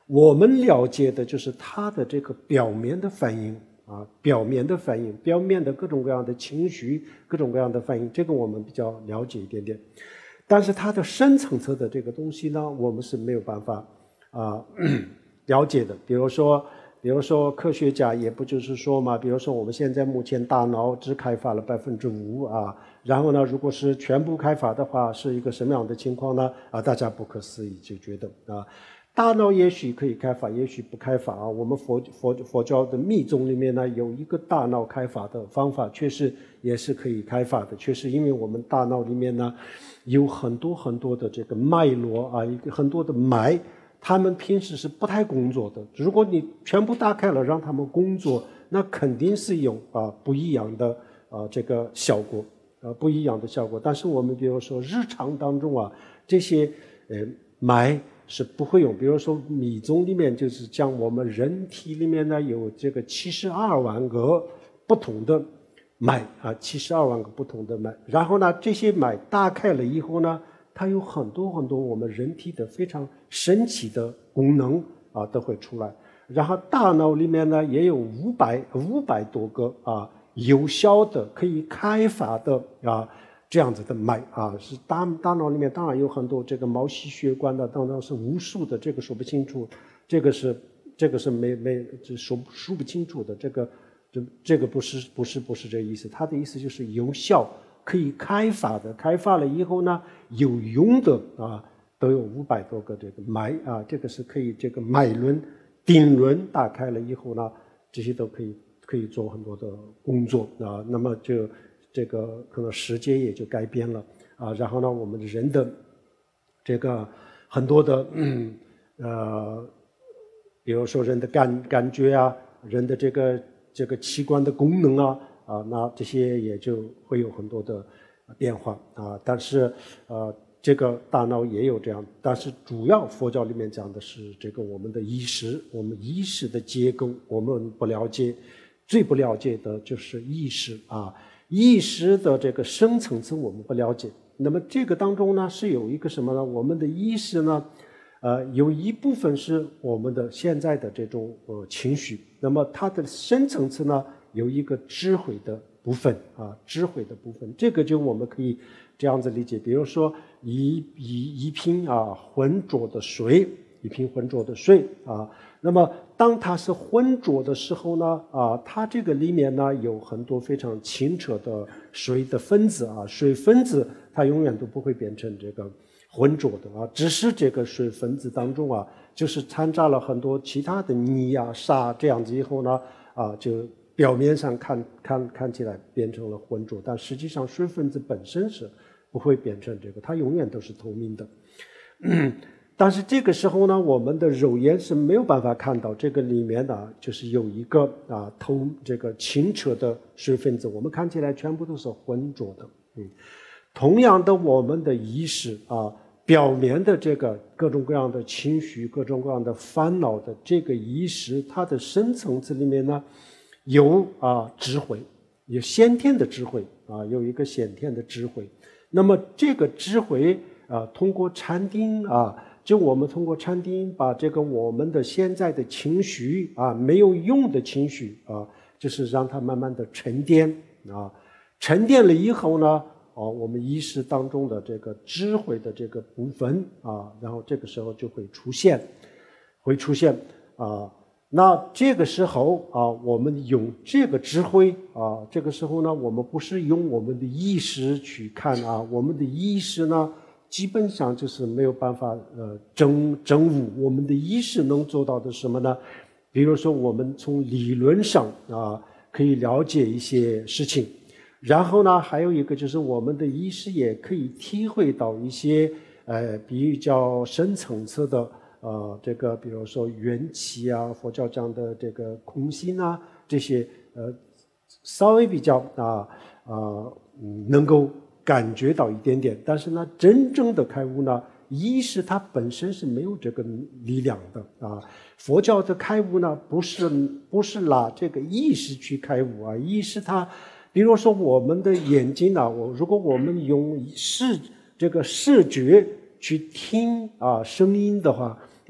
我们了解的就是它的这个表面的反应啊，表面的反应，表面的各种各样的情绪，各种各样的反应，这个我们比较了解一点点。但是它的深层次的这个东西呢，我们是没有办法啊了解的。比如说，比如说科学家也不就是说嘛，比如说我们现在目前大脑只开发了百分之五啊，然后呢，如果是全部开发的话，是一个什么样的情况呢？啊，大家不可思议就觉得啊。大脑也许可以开发，也许不开发啊。我们佛佛佛教的密宗里面呢，有一个大脑开发的方法，确实也是可以开发的。确实，因为我们大脑里面呢，有很多很多的这个脉络啊，一个很多的脉，他们平时是不太工作的。如果你全部打开了，让他们工作，那肯定是有啊不一样的啊这个效果，啊不一样的效果。但是我们比如说日常当中啊，这些呃脉是不会用。比如说密宗里面就是讲我们人体里面呢有这个七十二万个不同的脉啊，七十二万个不同的脉。然后呢，这些脉打开了以后呢，它有很多很多我们人体的非常神奇的功能啊都会出来。然后大脑里面呢也有五百五百多个啊有效的可以开发的啊这样子的脉啊，是大大脑里面当然有很多这个毛细血管的，当然是无数的，这个说不清楚，这个是这个是没没这说说不清楚的，这个这这个不是不是不是这个意思，他的意思就是有效可以开发的，开发了以后呢有用的啊都有五百多个这个脉啊，这个是可以这个脉轮顶轮打开了以后呢，这些都可以可以做很多的工作啊，那么就。这个可能时间也就改变了啊，然后呢，我们人的这个很多的嗯呃，比如说人的感感觉啊，人的这个这个器官的功能啊啊，那这些也就会有很多的变化啊。但是呃，这个大脑也有这样，但是主要佛教里面讲的是这个我们的意识，我们意识的结构我们不了解，最不了解的就是意识啊。意识的这个深层次我们不了解，那么这个当中呢是有一个什么呢？我们的意识呢，呃，有一部分是我们的现在的这种呃情绪，那么它的深层次呢有一个智慧的部分啊，智慧的部分，这个就我们可以这样子理解，比如说一一一瓶啊浑浊的水，一瓶浑浊的水啊。那么当它是浑浊的时候呢，啊，它这个里面呢有很多非常清澈的水的分子啊，水分子它永远都不会变成这个浑浊的啊，只是这个水分子当中啊，就是掺杂了很多其他的泥啊、沙这样子以后呢，啊，就表面上看看看起来变成了浑浊，但实际上水分子本身是不会变成这个，它永远都是透明的。嗯但是这个时候呢，我们的肉眼是没有办法看到这个里面呢，就是有一个啊透这个清澈的水分子，我们看起来全部都是浑浊的。嗯，同样的，我们的意识啊，表面的这个各种各样的情绪、各种各样的烦恼的这个意识，它的深层次里面呢，有啊智慧，有先天的智慧啊，有一个先天的智慧。那么这个智慧啊，通过禅定啊。就我们通过禅定把这个我们的现在的情绪啊，没有用的情绪啊，就是让它慢慢的沉淀啊，沉淀了以后呢，哦，我们意识当中的这个智慧的这个部分啊，然后这个时候就会出现，会出现啊，那这个时候啊，我们用这个智慧啊，这个时候呢，我们不是用我们的意识去看啊，我们的意识呢。基本上就是没有办法呃证证悟，我们的意识能做到的什么呢？比如说我们从理论上啊可以了解一些事情，然后呢还有一个就是我们的意识也可以体会到一些呃比较深层次的呃这个比如说缘起啊，佛教讲的这个空性啊，这些呃稍微比较啊啊、呃嗯、能够感觉到一点点，但是呢，真正的开悟呢，意识它本身是没有这个力量的啊。佛教的开悟呢，不是不是拿这个意识去开悟啊，意识它，比如说我们的眼睛呢，我如果我们用视这个视觉去听啊声音的话，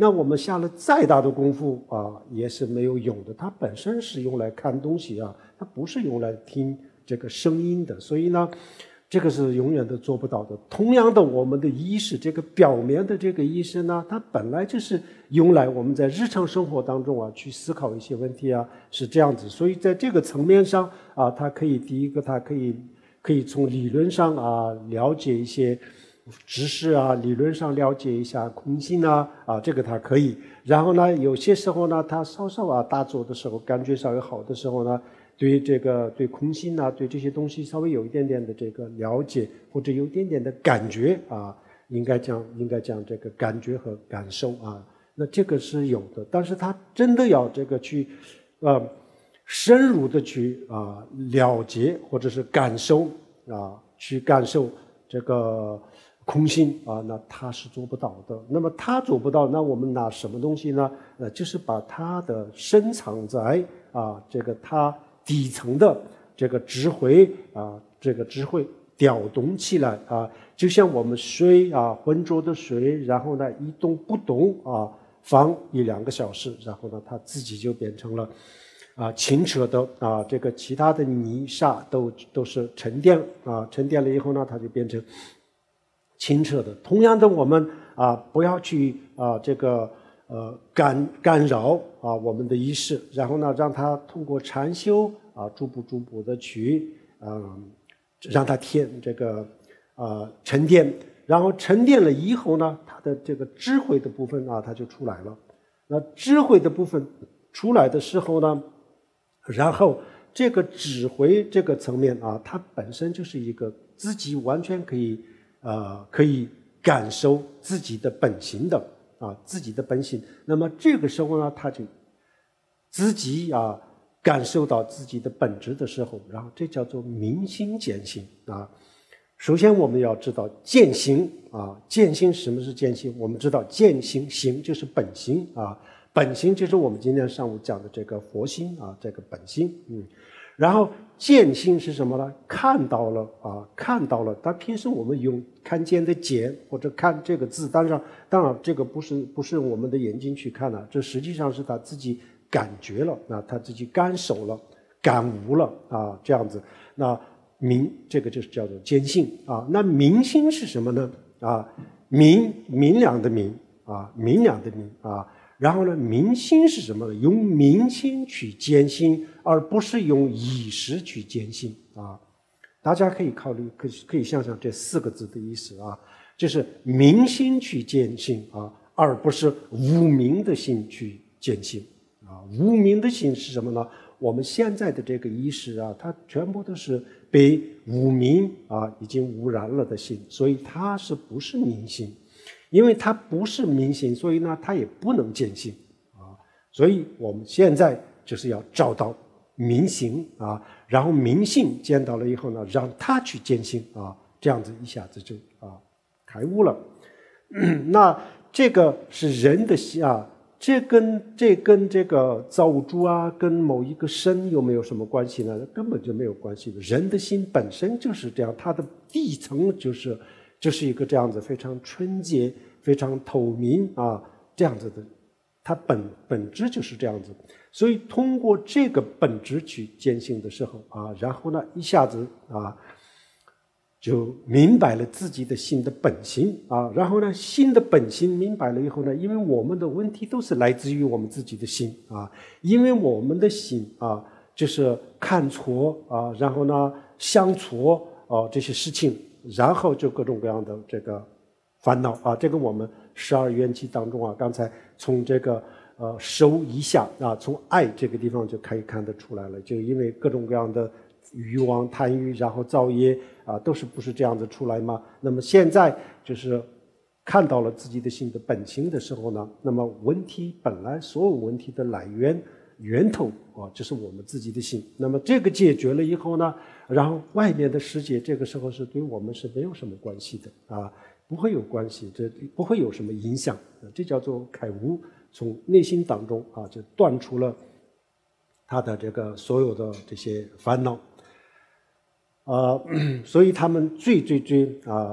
那我们下了再大的功夫啊，也是没有用的。它本身是用来看东西啊，它不是用来听这个声音的。所以呢，这个是永远都做不到的。同样的，我们的意识，这个表面的这个意识呢，它本来就是用来我们在日常生活当中啊去思考一些问题啊，是这样子。所以在这个层面上啊，它可以第一个，它可以可以从理论上啊了解一些知识啊，理论上了解一下空性啊，啊，这个它可以。然后呢，有些时候呢，它稍稍啊大做的时候，感觉稍微好的时候呢，对这个对空性啊，对这些东西稍微有一点点的这个了解，或者有一点点的感觉啊，应该讲应该讲这个感觉和感受啊，那这个是有的。但是它真的要这个去呃深入的去啊了解或者是感受啊，去感受这个空性啊，那他是做不到的。那么他做不到，那我们拿什么东西呢？呃，就是把他的深藏在啊这个他底层的这个智慧啊，这个智慧调动起来啊，就像我们水啊，浑浊的水，然后呢一动不动啊，放一两个小时，然后呢它自己就变成了啊清澈的啊，这个其他的泥沙都都是沉淀啊，沉淀了以后呢，它就变成清澈的。同样的，我们啊不要去啊这个呃干干扰啊我们的意识，然后呢让它通过禅修啊逐步逐步的去嗯让它添这个啊沉淀，然后沉淀了以后呢，它的这个智慧的部分啊它就出来了。那智慧的部分出来的时候呢，然后这个智慧这个层面啊，它本身就是一个自己完全可以呃可以感受自己的本性的啊自己的本性。那么这个时候呢，他就自己啊感受到自己的本质的时候，然后这叫做明心见性啊。首先我们要知道见性啊，见性什么是见性？我们知道见性，性就是本性啊，本性就是我们今天上午讲的这个佛性啊，这个本性。嗯，然后见性是什么呢？看到了啊，看到了。但平时我们用看见的见或者看这个字，当然，当然这个不是不是我们的眼睛去看了，这实际上是他自己感觉了啊，他自己感受了、感悟了啊，这样子。那明这个就是叫做见性啊。那明心是什么呢？啊，明明亮的明啊，明亮的明啊。然后呢，明心是什么呢？用明心去见性，而不是用意识去见性啊。大家可以考虑，可以可以想想这四个字的意思啊，就是明心去见性啊，而不是无明的心去见性啊。无明的心是什么呢？我们现在的这个意识啊，它全部都是被无明啊已经污染了的心，所以它是不是明心？因为它不是明心，所以呢，它也不能见性啊。所以我们现在就是要找到明心啊，然后明性见到了以后呢，让他去见性啊，这样子一下子就啊开悟了。那这个是人的心啊，这跟这跟这个造物主啊，跟某一个神有没有什么关系呢？根本就没有关系的。人的心本身就是这样，它的底层就是就是一个这样子非常纯洁、非常透明啊这样子的，它本本质就是这样子。所以通过这个本质去见性的时候啊，然后呢一下子啊就明白了自己的心的本性啊，然后呢心的本性明白了以后呢，因为我们的问题都是来自于我们自己的心啊，因为我们的心啊就是看错啊，然后呢想错啊这些事情，然后就各种各样的这个烦恼啊，这个我们十二缘起当中啊，刚才从这个呃收一下啊，从爱这个地方就可以看得出来了，就因为各种各样的欲望、贪欲，然后造业啊，都是不是这样子出来吗？那么现在就是看到了自己的心的本性的时候呢，那么问题本来所有问题的来源源头啊，就是我们自己的心。那么这个解决了以后呢，然后外面的世界这个时候是对我们是没有什么关系的啊，不会有关系，这不会有什么影响，这叫做开悟。从内心当中啊，就断除了他的这个所有的这些烦恼。呃，所以他们最最最啊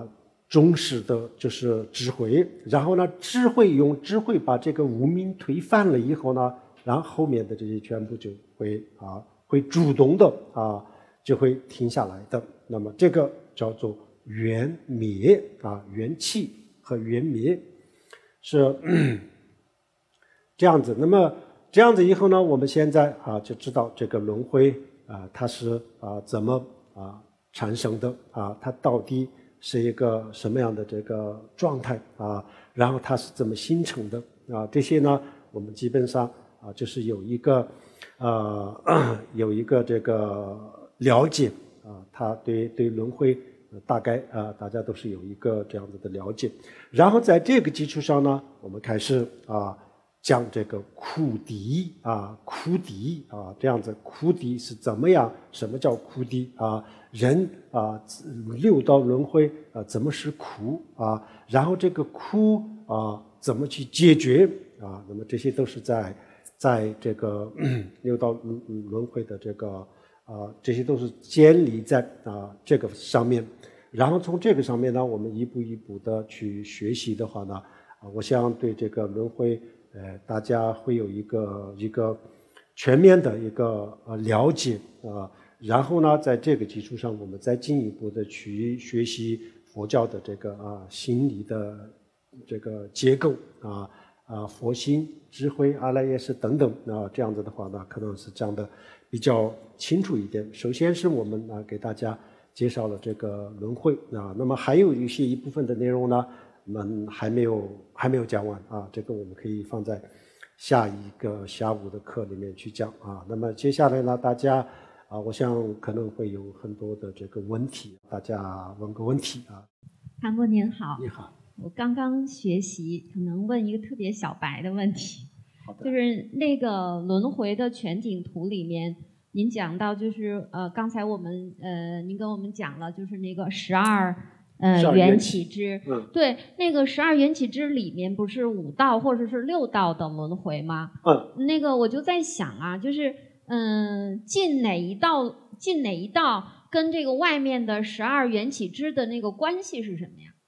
忠实的就是智慧，然后呢，智慧用智慧把这个无明推翻了以后呢，然后后面的这些全部就会啊会主动的啊就会停下来的。那么这个叫做缘灭啊，缘起和缘灭是这样子。那么这样子以后呢，我们现在啊就知道这个轮回啊它是啊怎么啊产生的啊，它到底是一个什么样的这个状态啊？然后它是怎么形成的啊？这些呢，我们基本上啊，就是有一个呃有一个这个了解啊，它对对轮回大概啊，大家都是有一个这样子的了解。然后在这个基础上呢，我们开始啊讲这个苦敌啊，苦敌啊，这样子苦敌是怎么样？什么叫苦敌啊？人啊，六道轮回啊，怎么是苦啊？然后这个苦啊，怎么去解决啊？那么这些都是在在这个六道轮回的这个啊，这些都是建立在啊这个上面。然后从这个上面呢，我们一步一步的去学习的话呢，啊，我想对这个轮回，呃，大家会有一个一个全面的一个呃了解啊。然后呢，在这个基础上，我们再进一步的去学习佛教的这个啊心理的这个结构啊啊佛心、智慧、阿赖耶识等等啊，这样子的话呢，可能是讲的比较清楚一点。首先是我们啊给大家介绍了这个轮回啊，那么还有一些一部分的内容呢，我们还没有还没有讲完啊，这个我们可以放在下一个下午的课里面去讲啊。那么接下来呢，大家。啊，我想可能会有很多的这个问题，大家问个问题啊。 韩波您好， 你好， 我刚刚学习，可能问一个特别小白的问题， 好的， 就是那个轮回的全景图里面，您讲到就是呃，刚才我们呃，您跟我们讲了，就是那个十二呃缘起支， 嗯， 对，那个十二缘起支里面不是五道或者是六道的轮回吗？ 嗯， 那个我就在想啊，就是。嗯，进哪一道进哪一道跟这个外面的十二缘起支的那个关系是什么呀？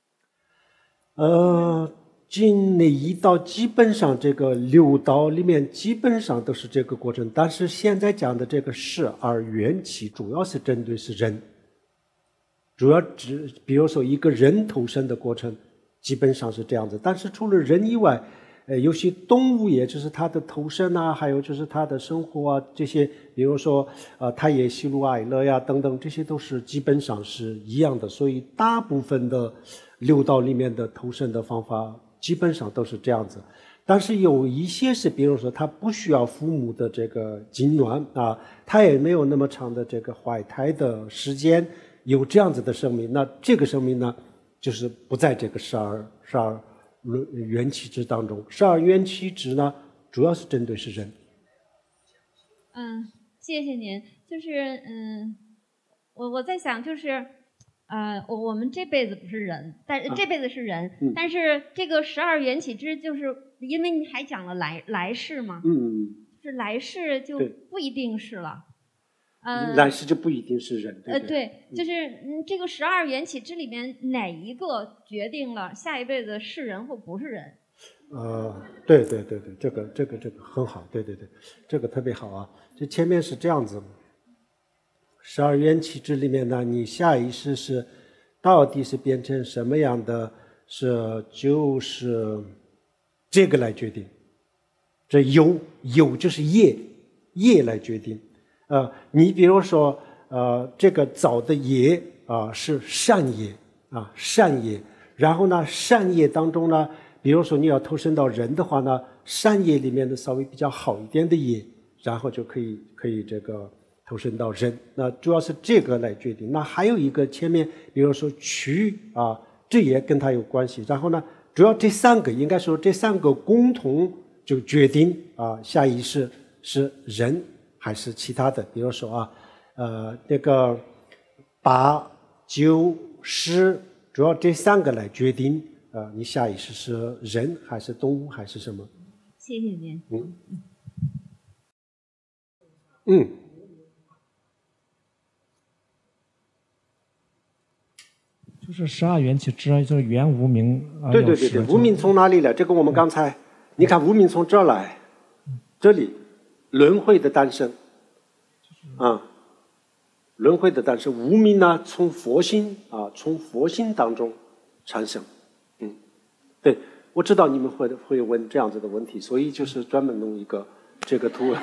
呃，进哪一道基本上这个六道里面基本上都是这个过程，但是现在讲的这个十二缘起主要是针对是人，主要指比如说一个人投生的过程基本上是这样子，但是除了人以外。呃，有些动物，也就是它的投生啊，还有就是它的生活啊，这些，比如说，呃，它也喜怒哀乐呀，等等，这些都是基本上是一样的。所以，大部分的六道里面的投生的方法，基本上都是这样子。但是有一些是，比如说，它不需要父母的这个精卵啊，它也没有那么长的这个怀胎的时间，有这样子的生命，那这个生命呢，就是不在这个十二十二。缘起支当中，十二缘起支呢，主要是针对是人。 嗯，谢谢您。就是嗯，我我在想，就是呃，我我们这辈子不是人，但这辈子是人， 嗯、 但是这个十二缘起支，就是因为你还讲了来来世嘛， 嗯， 是来世就不一定是了。 呃，来世就不一定是人，对呃， 对， 对，就是嗯，这个十二缘起支里面哪一个决定了下一辈子是人或不是人？ 呃，对对对对，这个这个这个很好，对对对，这个特别好啊。这前面是这样子，十二缘起支里面呢，你下一世是到底是变成什么样的，是就是这个来决定。这有有就是业业来决定。呃，你比如说，呃，这个造的业啊、呃、是善业啊，善业。然后呢，善业当中呢，比如说你要投身到人的话呢，善业里面的稍微比较好一点的业，然后就可以可以这个投身到人。那主要是这个来决定。那还有一个前面，比如说取啊，这也跟它有关系。然后呢，主要这三个应该说这三个共同就决定啊，下一世是人。还是其他的，比如说啊，呃，那个八九十，主要这三个来决定，呃，你下一世是人还是动物还是什么？ 谢谢您。 嗯。嗯。 就是十二缘起支，就是缘无明。啊、 对对对对，无明从哪里来？这个我们刚才，嗯、你看无明从这儿来，这里轮回的诞生，啊，轮回的诞生，无明呢从佛心啊，从佛心当中产生，嗯，对，我知道你们会会问这样子的问题，所以就是专门弄一个这个图。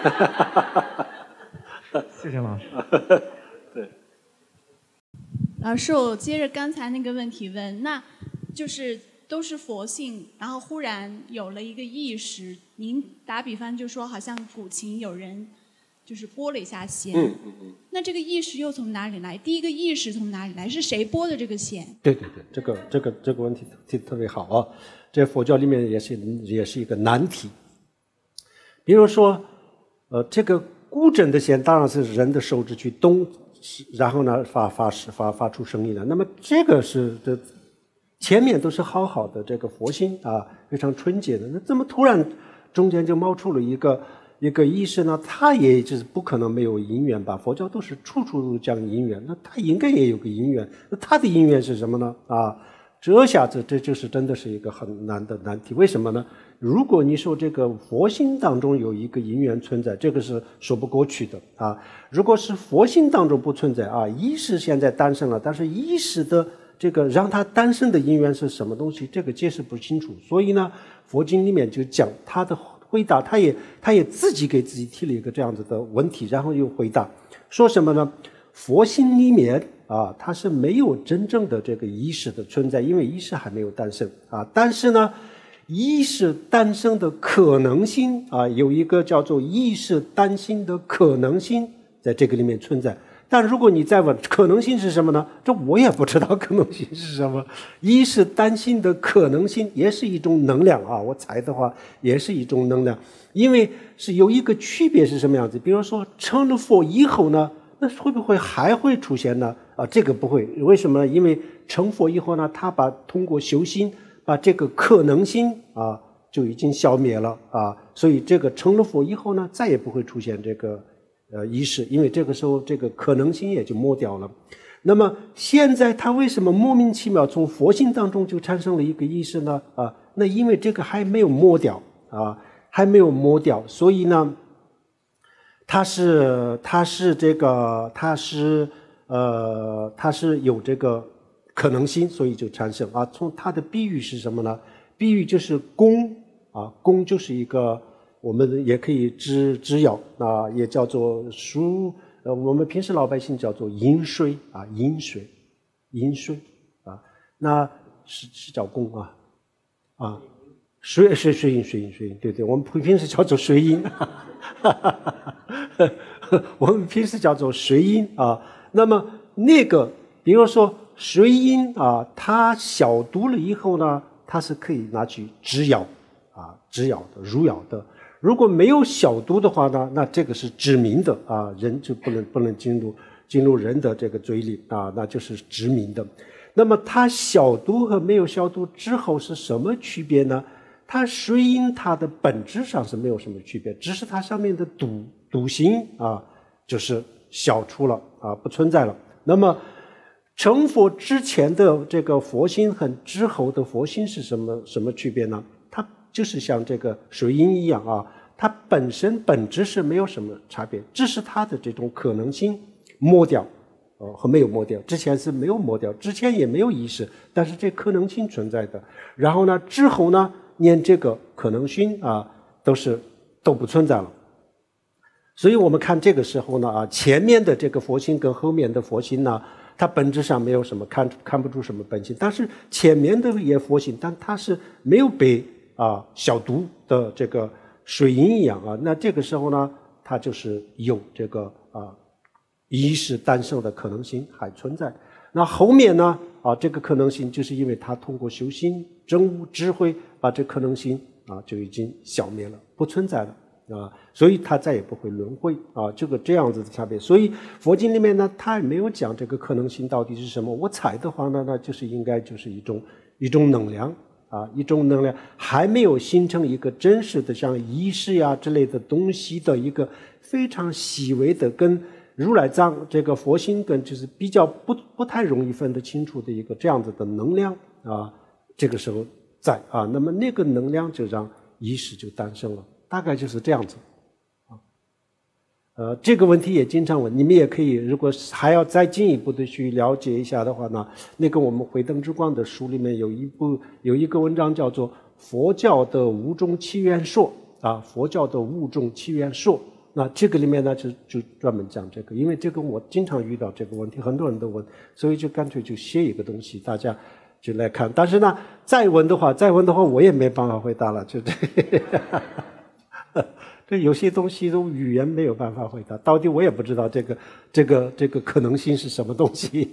谢谢老师。 对。 老师，我接着刚才那个问题问，那就是都是佛性，然后忽然有了一个意识，您打比方就说好像古琴有人就是拨了一下弦， 嗯嗯嗯， 那这个意识又从哪里来？第一个意识从哪里来？是谁拨的这个弦？ 对对对，这个这个这个问题提得特别好啊，这佛教里面也是也是一个难题。比如说，呃，这个古筝的弦当然是人的手指去动。然后呢，发发发发出声音的。那么这个是这前面都是好好的这个佛心啊，非常纯洁的。那怎么突然中间就冒出了一个一个意识呢？它也就是不可能没有因缘吧？佛教都是处处都讲因缘，那它应该也有个因缘。那它的因缘是什么呢？啊，这下子这就是真的是一个很难的难题。为什么呢？如果你说这个佛心当中有一个因缘存在，这个是说不过去的啊。如果是佛心当中不存在啊，意识现在诞生了，但是意识的这个让它诞生的因缘是什么东西，这个解释不清楚。所以呢，佛经里面就讲他的回答，他也他也自己给自己提了一个这样子的问题，然后又回答说什么呢？佛心里面啊，它是没有真正的这个意识的存在，因为意识还没有诞生啊。但是呢，意识诞生的可能性啊，有一个叫做意识诞生的可能性在这个里面存在。但如果你再问可能性是什么呢？这我也不知道可能性是什么。意识诞生的可能性也是一种能量啊，我猜的话也是一种能量，因为是有一个区别是什么样子？比如说成了佛以后呢，那会不会还会出现呢？啊，这个不会。为什么呢？因为成佛以后呢，他把通过修心把这个可能性啊就已经消灭了啊，所以这个成了佛以后呢，再也不会出现这个呃意识，因为这个时候这个可能性也就没掉了。那么现在他为什么莫名其妙从佛性当中就产生了一个意识呢？啊，那因为这个还没有没掉啊，还没有没掉，所以呢，它是它是这个它是呃它是有这个可能性，所以就产生啊。从它的比喻是什么呢？比喻就是弓啊，弓就是一个我们也可以制制药啊，也叫做输呃，我们平时老百姓叫做饮水啊，饮水，饮水啊，那是是叫弓啊啊，水水水银水银水银，对对，我们平时叫做水银，我们平时叫做水银啊。那么那个，比如说。水银啊，它消毒了以后呢，它是可以拿去制药啊，制药的、入药的。如果没有消毒的话呢，那这个是致命的啊，人就不能不能进入进入人的这个嘴里啊，那就是致命的。那么它消毒和没有消毒之后是什么区别呢？它水银它的本质上是没有什么区别，只是它上面的毒毒性啊，就是消除了啊，不存在了。那么成佛之前的这个佛心和之后的佛心是什么什么区别呢？它就是像这个水银一样啊，它本身本质是没有什么差别，只是它的这种可能性没掉，呃和没有没掉。之前是没有没掉，之前也没有意识，但是这可能性存在的。然后呢，之后呢，连这个可能性啊都是都不存在了。所以我们看这个时候呢啊，前面的这个佛心跟后面的佛心呢，它本质上没有什么看看不出什么本性，但是前面的也佛性，但它是没有被啊消毒的这个水银一样啊。那这个时候呢，它就是有这个啊意识诞生的可能性还存在。那后面呢啊，这个可能性就是因为它通过修心证悟智慧，把这可能性啊就已经消灭了，不存在了。啊，所以它再也不会轮回啊，这个这样子的差别。所以佛经里面呢，它也没有讲这个可能性到底是什么。我猜的话呢，那就是应该就是一种一种能量啊，一种能量还没有形成一个真实的像意识呀之类的东西的一个非常细微的跟如来藏这个佛心跟就是比较不不太容易分得清楚的一个这样子的能量啊，这个时候在啊，那么那个能量就让意识就诞生了，大概就是这样子啊。呃，这个问题也经常问，你们也可以，如果还要再进一步的去了解一下的话呢，那个我们慧灯之光的书里面有一部有一个文章叫做《佛教的五种起源说》啊，佛教的五种起源说。那这个里面呢，就就专门讲这个，因为这个我经常遇到这个问题，很多人都问，所以就干脆就写一个东西，大家就来看。但是呢，再问的话，再问的话，我也没办法回答了，就这。这有些东西都语言没有办法回答，到底我也不知道这个这个这个可能性是什么东西。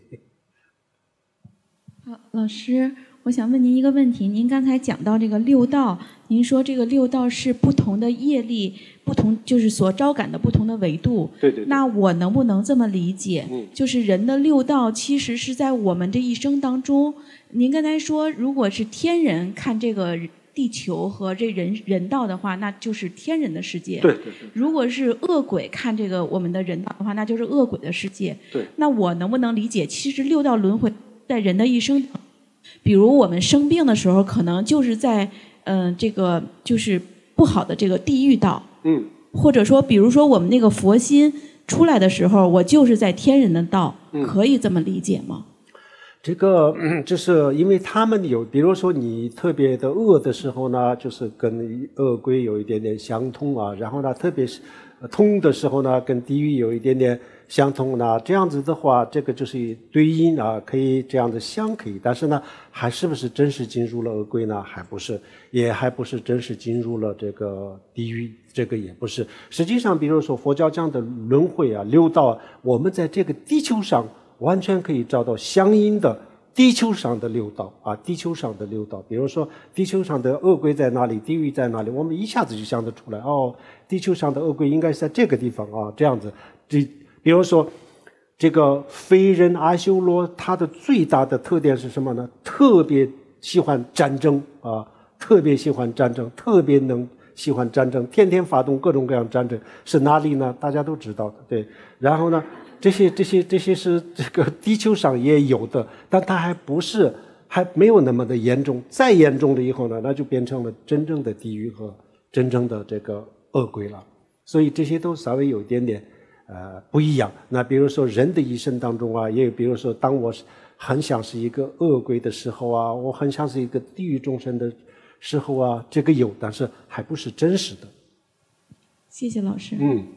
好，老师。我想问您一个问题，您刚才讲到这个六道，您说这个六道是不同的业力，不同就是所招感的不同的维度。 对对对。 那我能不能这么理解？ 嗯。 就是人的六道其实是在我们这一生当中，您刚才说，如果是天人看这个地球和这人人道的话，那就是天人的世界。 对对对。 如果是恶鬼看这个我们的人道的话，那就是恶鬼的世界。 对。 那我能不能理解，其实六道轮回在人的一生？比如我们生病的时候，可能就是在嗯、呃、这个就是不好的这个地狱道， 嗯， 或者说，比如说我们那个佛心出来的时候，我就是在天人的道， 嗯、 可以这么理解吗？ 这个嗯就是因为他们有，比如说你特别的恶的时候呢，就是跟恶鬼有一点点相通啊，然后呢，特别是通的时候呢，跟地狱有一点点相通呢，这样子的话，这个就是对应啊，可以这样子想可以，但是呢，还是不是真实进入了恶鬼呢？还不是，也还不是真实进入了这个地狱，这个也不是。实际上，比如说佛教讲的轮回啊、六道，我们在这个地球上完全可以找到相应的地球上的六道啊，地球上的六道。比如说，地球上的恶鬼在哪里，地狱在哪里，我们一下子就想得出来。哦，地球上的恶鬼应该是在这个地方啊，这样子。这比如说，这个非人阿修罗，他的最大的特点是什么呢？特别喜欢战争啊，特别喜欢战争，特别能喜欢战争，天天发动各种各样战争。是哪里呢？大家都知道的，对。然后呢，这些这些这些是这个地球上也有的，但它还不是，还没有那么的严重。再严重了以后呢，那就变成了真正的地狱和真正的这个恶鬼了。所以这些都稍微有一点点。呃，不一样。那比如说人的一生当中啊，也有比如说，当我很像是一个恶鬼的时候啊，我很像是一个地狱众生的时候啊，这个有，但是还不是真实的。 谢谢老师。 嗯。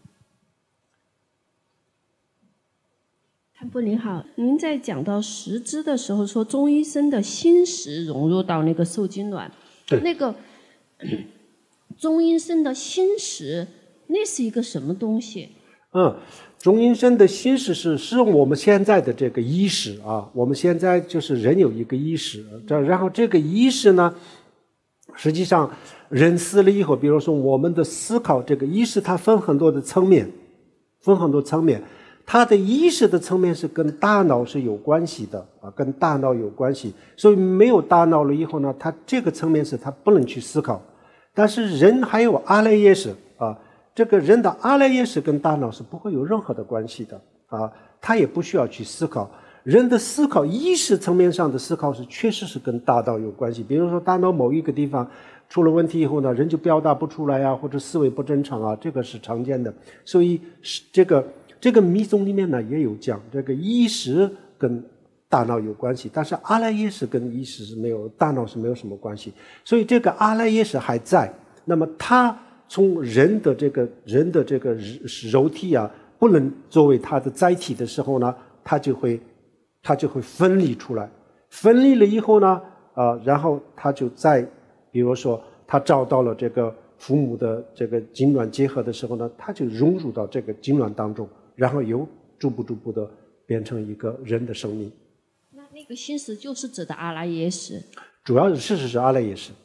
谭波您好，您在讲到识知的时候说，中医生的心识融入到那个受精卵， 对， 那个中医生的心识，那是一个什么东西？ 嗯，中阴身的心识是是我们现在的这个意识啊，我们现在就是人有一个意识，这然后这个意识呢，实际上人死了以后，比如说我们的思考，这个意识它分很多的层面，分很多层面，它的意识的层面是跟大脑是有关系的啊，跟大脑有关系，所以没有大脑了以后呢，它这个层面是它不能去思考，但是人还有阿赖耶识啊。这个人的阿赖耶识跟大脑是不会有任何的关系的啊，他也不需要去思考。人的思考，意识层面上的思考是确实是跟大脑有关系。比如说，大脑某一个地方出了问题以后呢，人就表达不出来啊，或者思维不正常啊，这个是常见的。所以，这个这个密宗里面呢也有讲，这个意识跟大脑有关系，但是阿赖耶识跟意识是没有，大脑是没有什么关系。所以，这个阿赖耶识还在，那么它。从人的这个人的这个肉体啊，不能作为它的载体的时候呢，它就会它就会分离出来，分离了以后呢，啊、呃，然后它就在，比如说它找到了这个父母的这个精卵结合的时候呢，它就融入到这个精卵当中，然后又逐步逐步的变成一个人的生命。 那那个心识就是指的阿赖耶识， 主要是事实是阿赖耶识。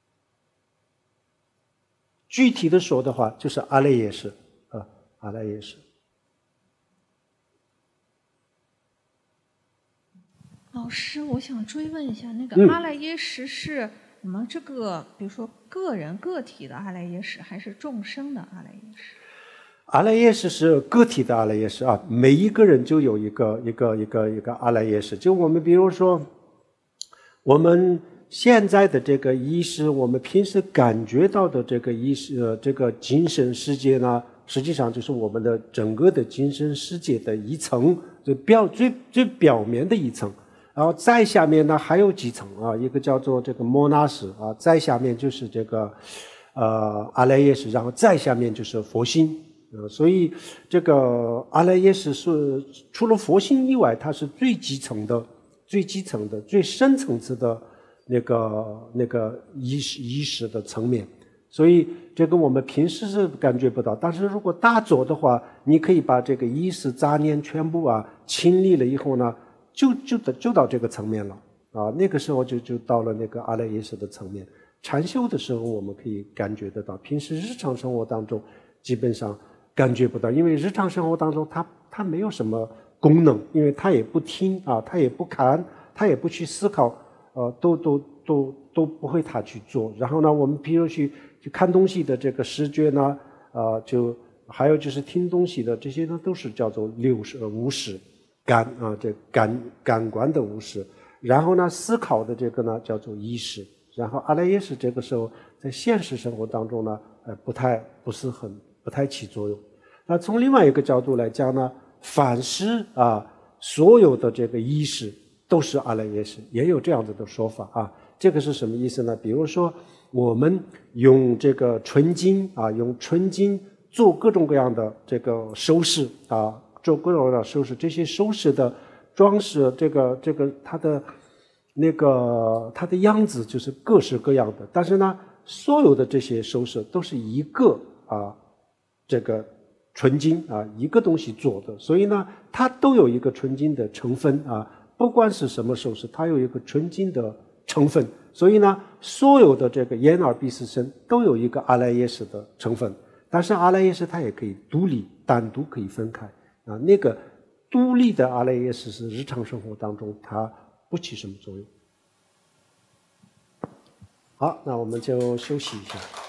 具体的说的话，就是阿赖耶识啊，阿赖耶识。 老师，我想追问一下，那嗯个阿赖耶识是我们这个，比如说个人个体的阿赖耶识，还是众生的阿赖耶识？ 阿赖耶识是个体的阿赖耶识啊，每一个人就有一个一个一个一个阿赖耶识。就我们比如说，我们现在的这个意识，我们平时感觉到的这个意识，呃，这个精神世界呢，实际上就是我们的整个的精神世界的一层，就表最最表面的一层。然后再下面呢还有几层啊，一个叫做这个摩那识啊，再下面就是这个呃阿赖耶识，然后再下面就是佛心。呃，所以这个阿赖耶识是除了佛心以外，它是最基层的、最基层的、最深层次的那个那个意识意识的层面。所以这个我们平时是感觉不到，但是如果打坐的话，你可以把这个意识杂念全部啊清理了以后呢，就就就到这个层面了啊。那个时候就就到了那个阿赖耶识的层面。禅修的时候，我们可以感觉得到，平时日常生活当中基本上感觉不到，因为日常生活当中它它没有什么功能，因为它也不听啊，它也不看，它也不去思考，呃，都都都都不会它去做。然后呢，我们比如去去看东西的这个视觉呢，呃，就还有就是听东西的这些呢，都是叫做六识五识感啊，这感感官的五识。然后呢，思考的这个呢叫做意识。然后阿赖耶识这个时候在现实生活当中呢，呃，不太不是很不太起作用。那从另外一个角度来讲呢，凡是啊，所有的这个意识都是阿赖耶识，也有这样子的说法啊。这个是什么意思呢？比如说，我们用这个纯金啊，用纯金做各种各样的这个首饰啊，做各种各样的首饰，这些首饰的装饰，这个这个它的那个它的样子就是各式各样的，但是呢，所有的这些首饰都是一个啊，这个纯金啊，一个东西做的，所以呢，它都有一个纯金的成分啊，不管是什么首饰，它有一个纯金的成分，所以呢，所有的这个眼耳鼻舌身都有一个阿赖耶识的成分，但是阿赖耶识它也可以独立，单独可以分开啊，那个独立的阿赖耶识是日常生活当中它不起什么作用。好，那我们就休息一下。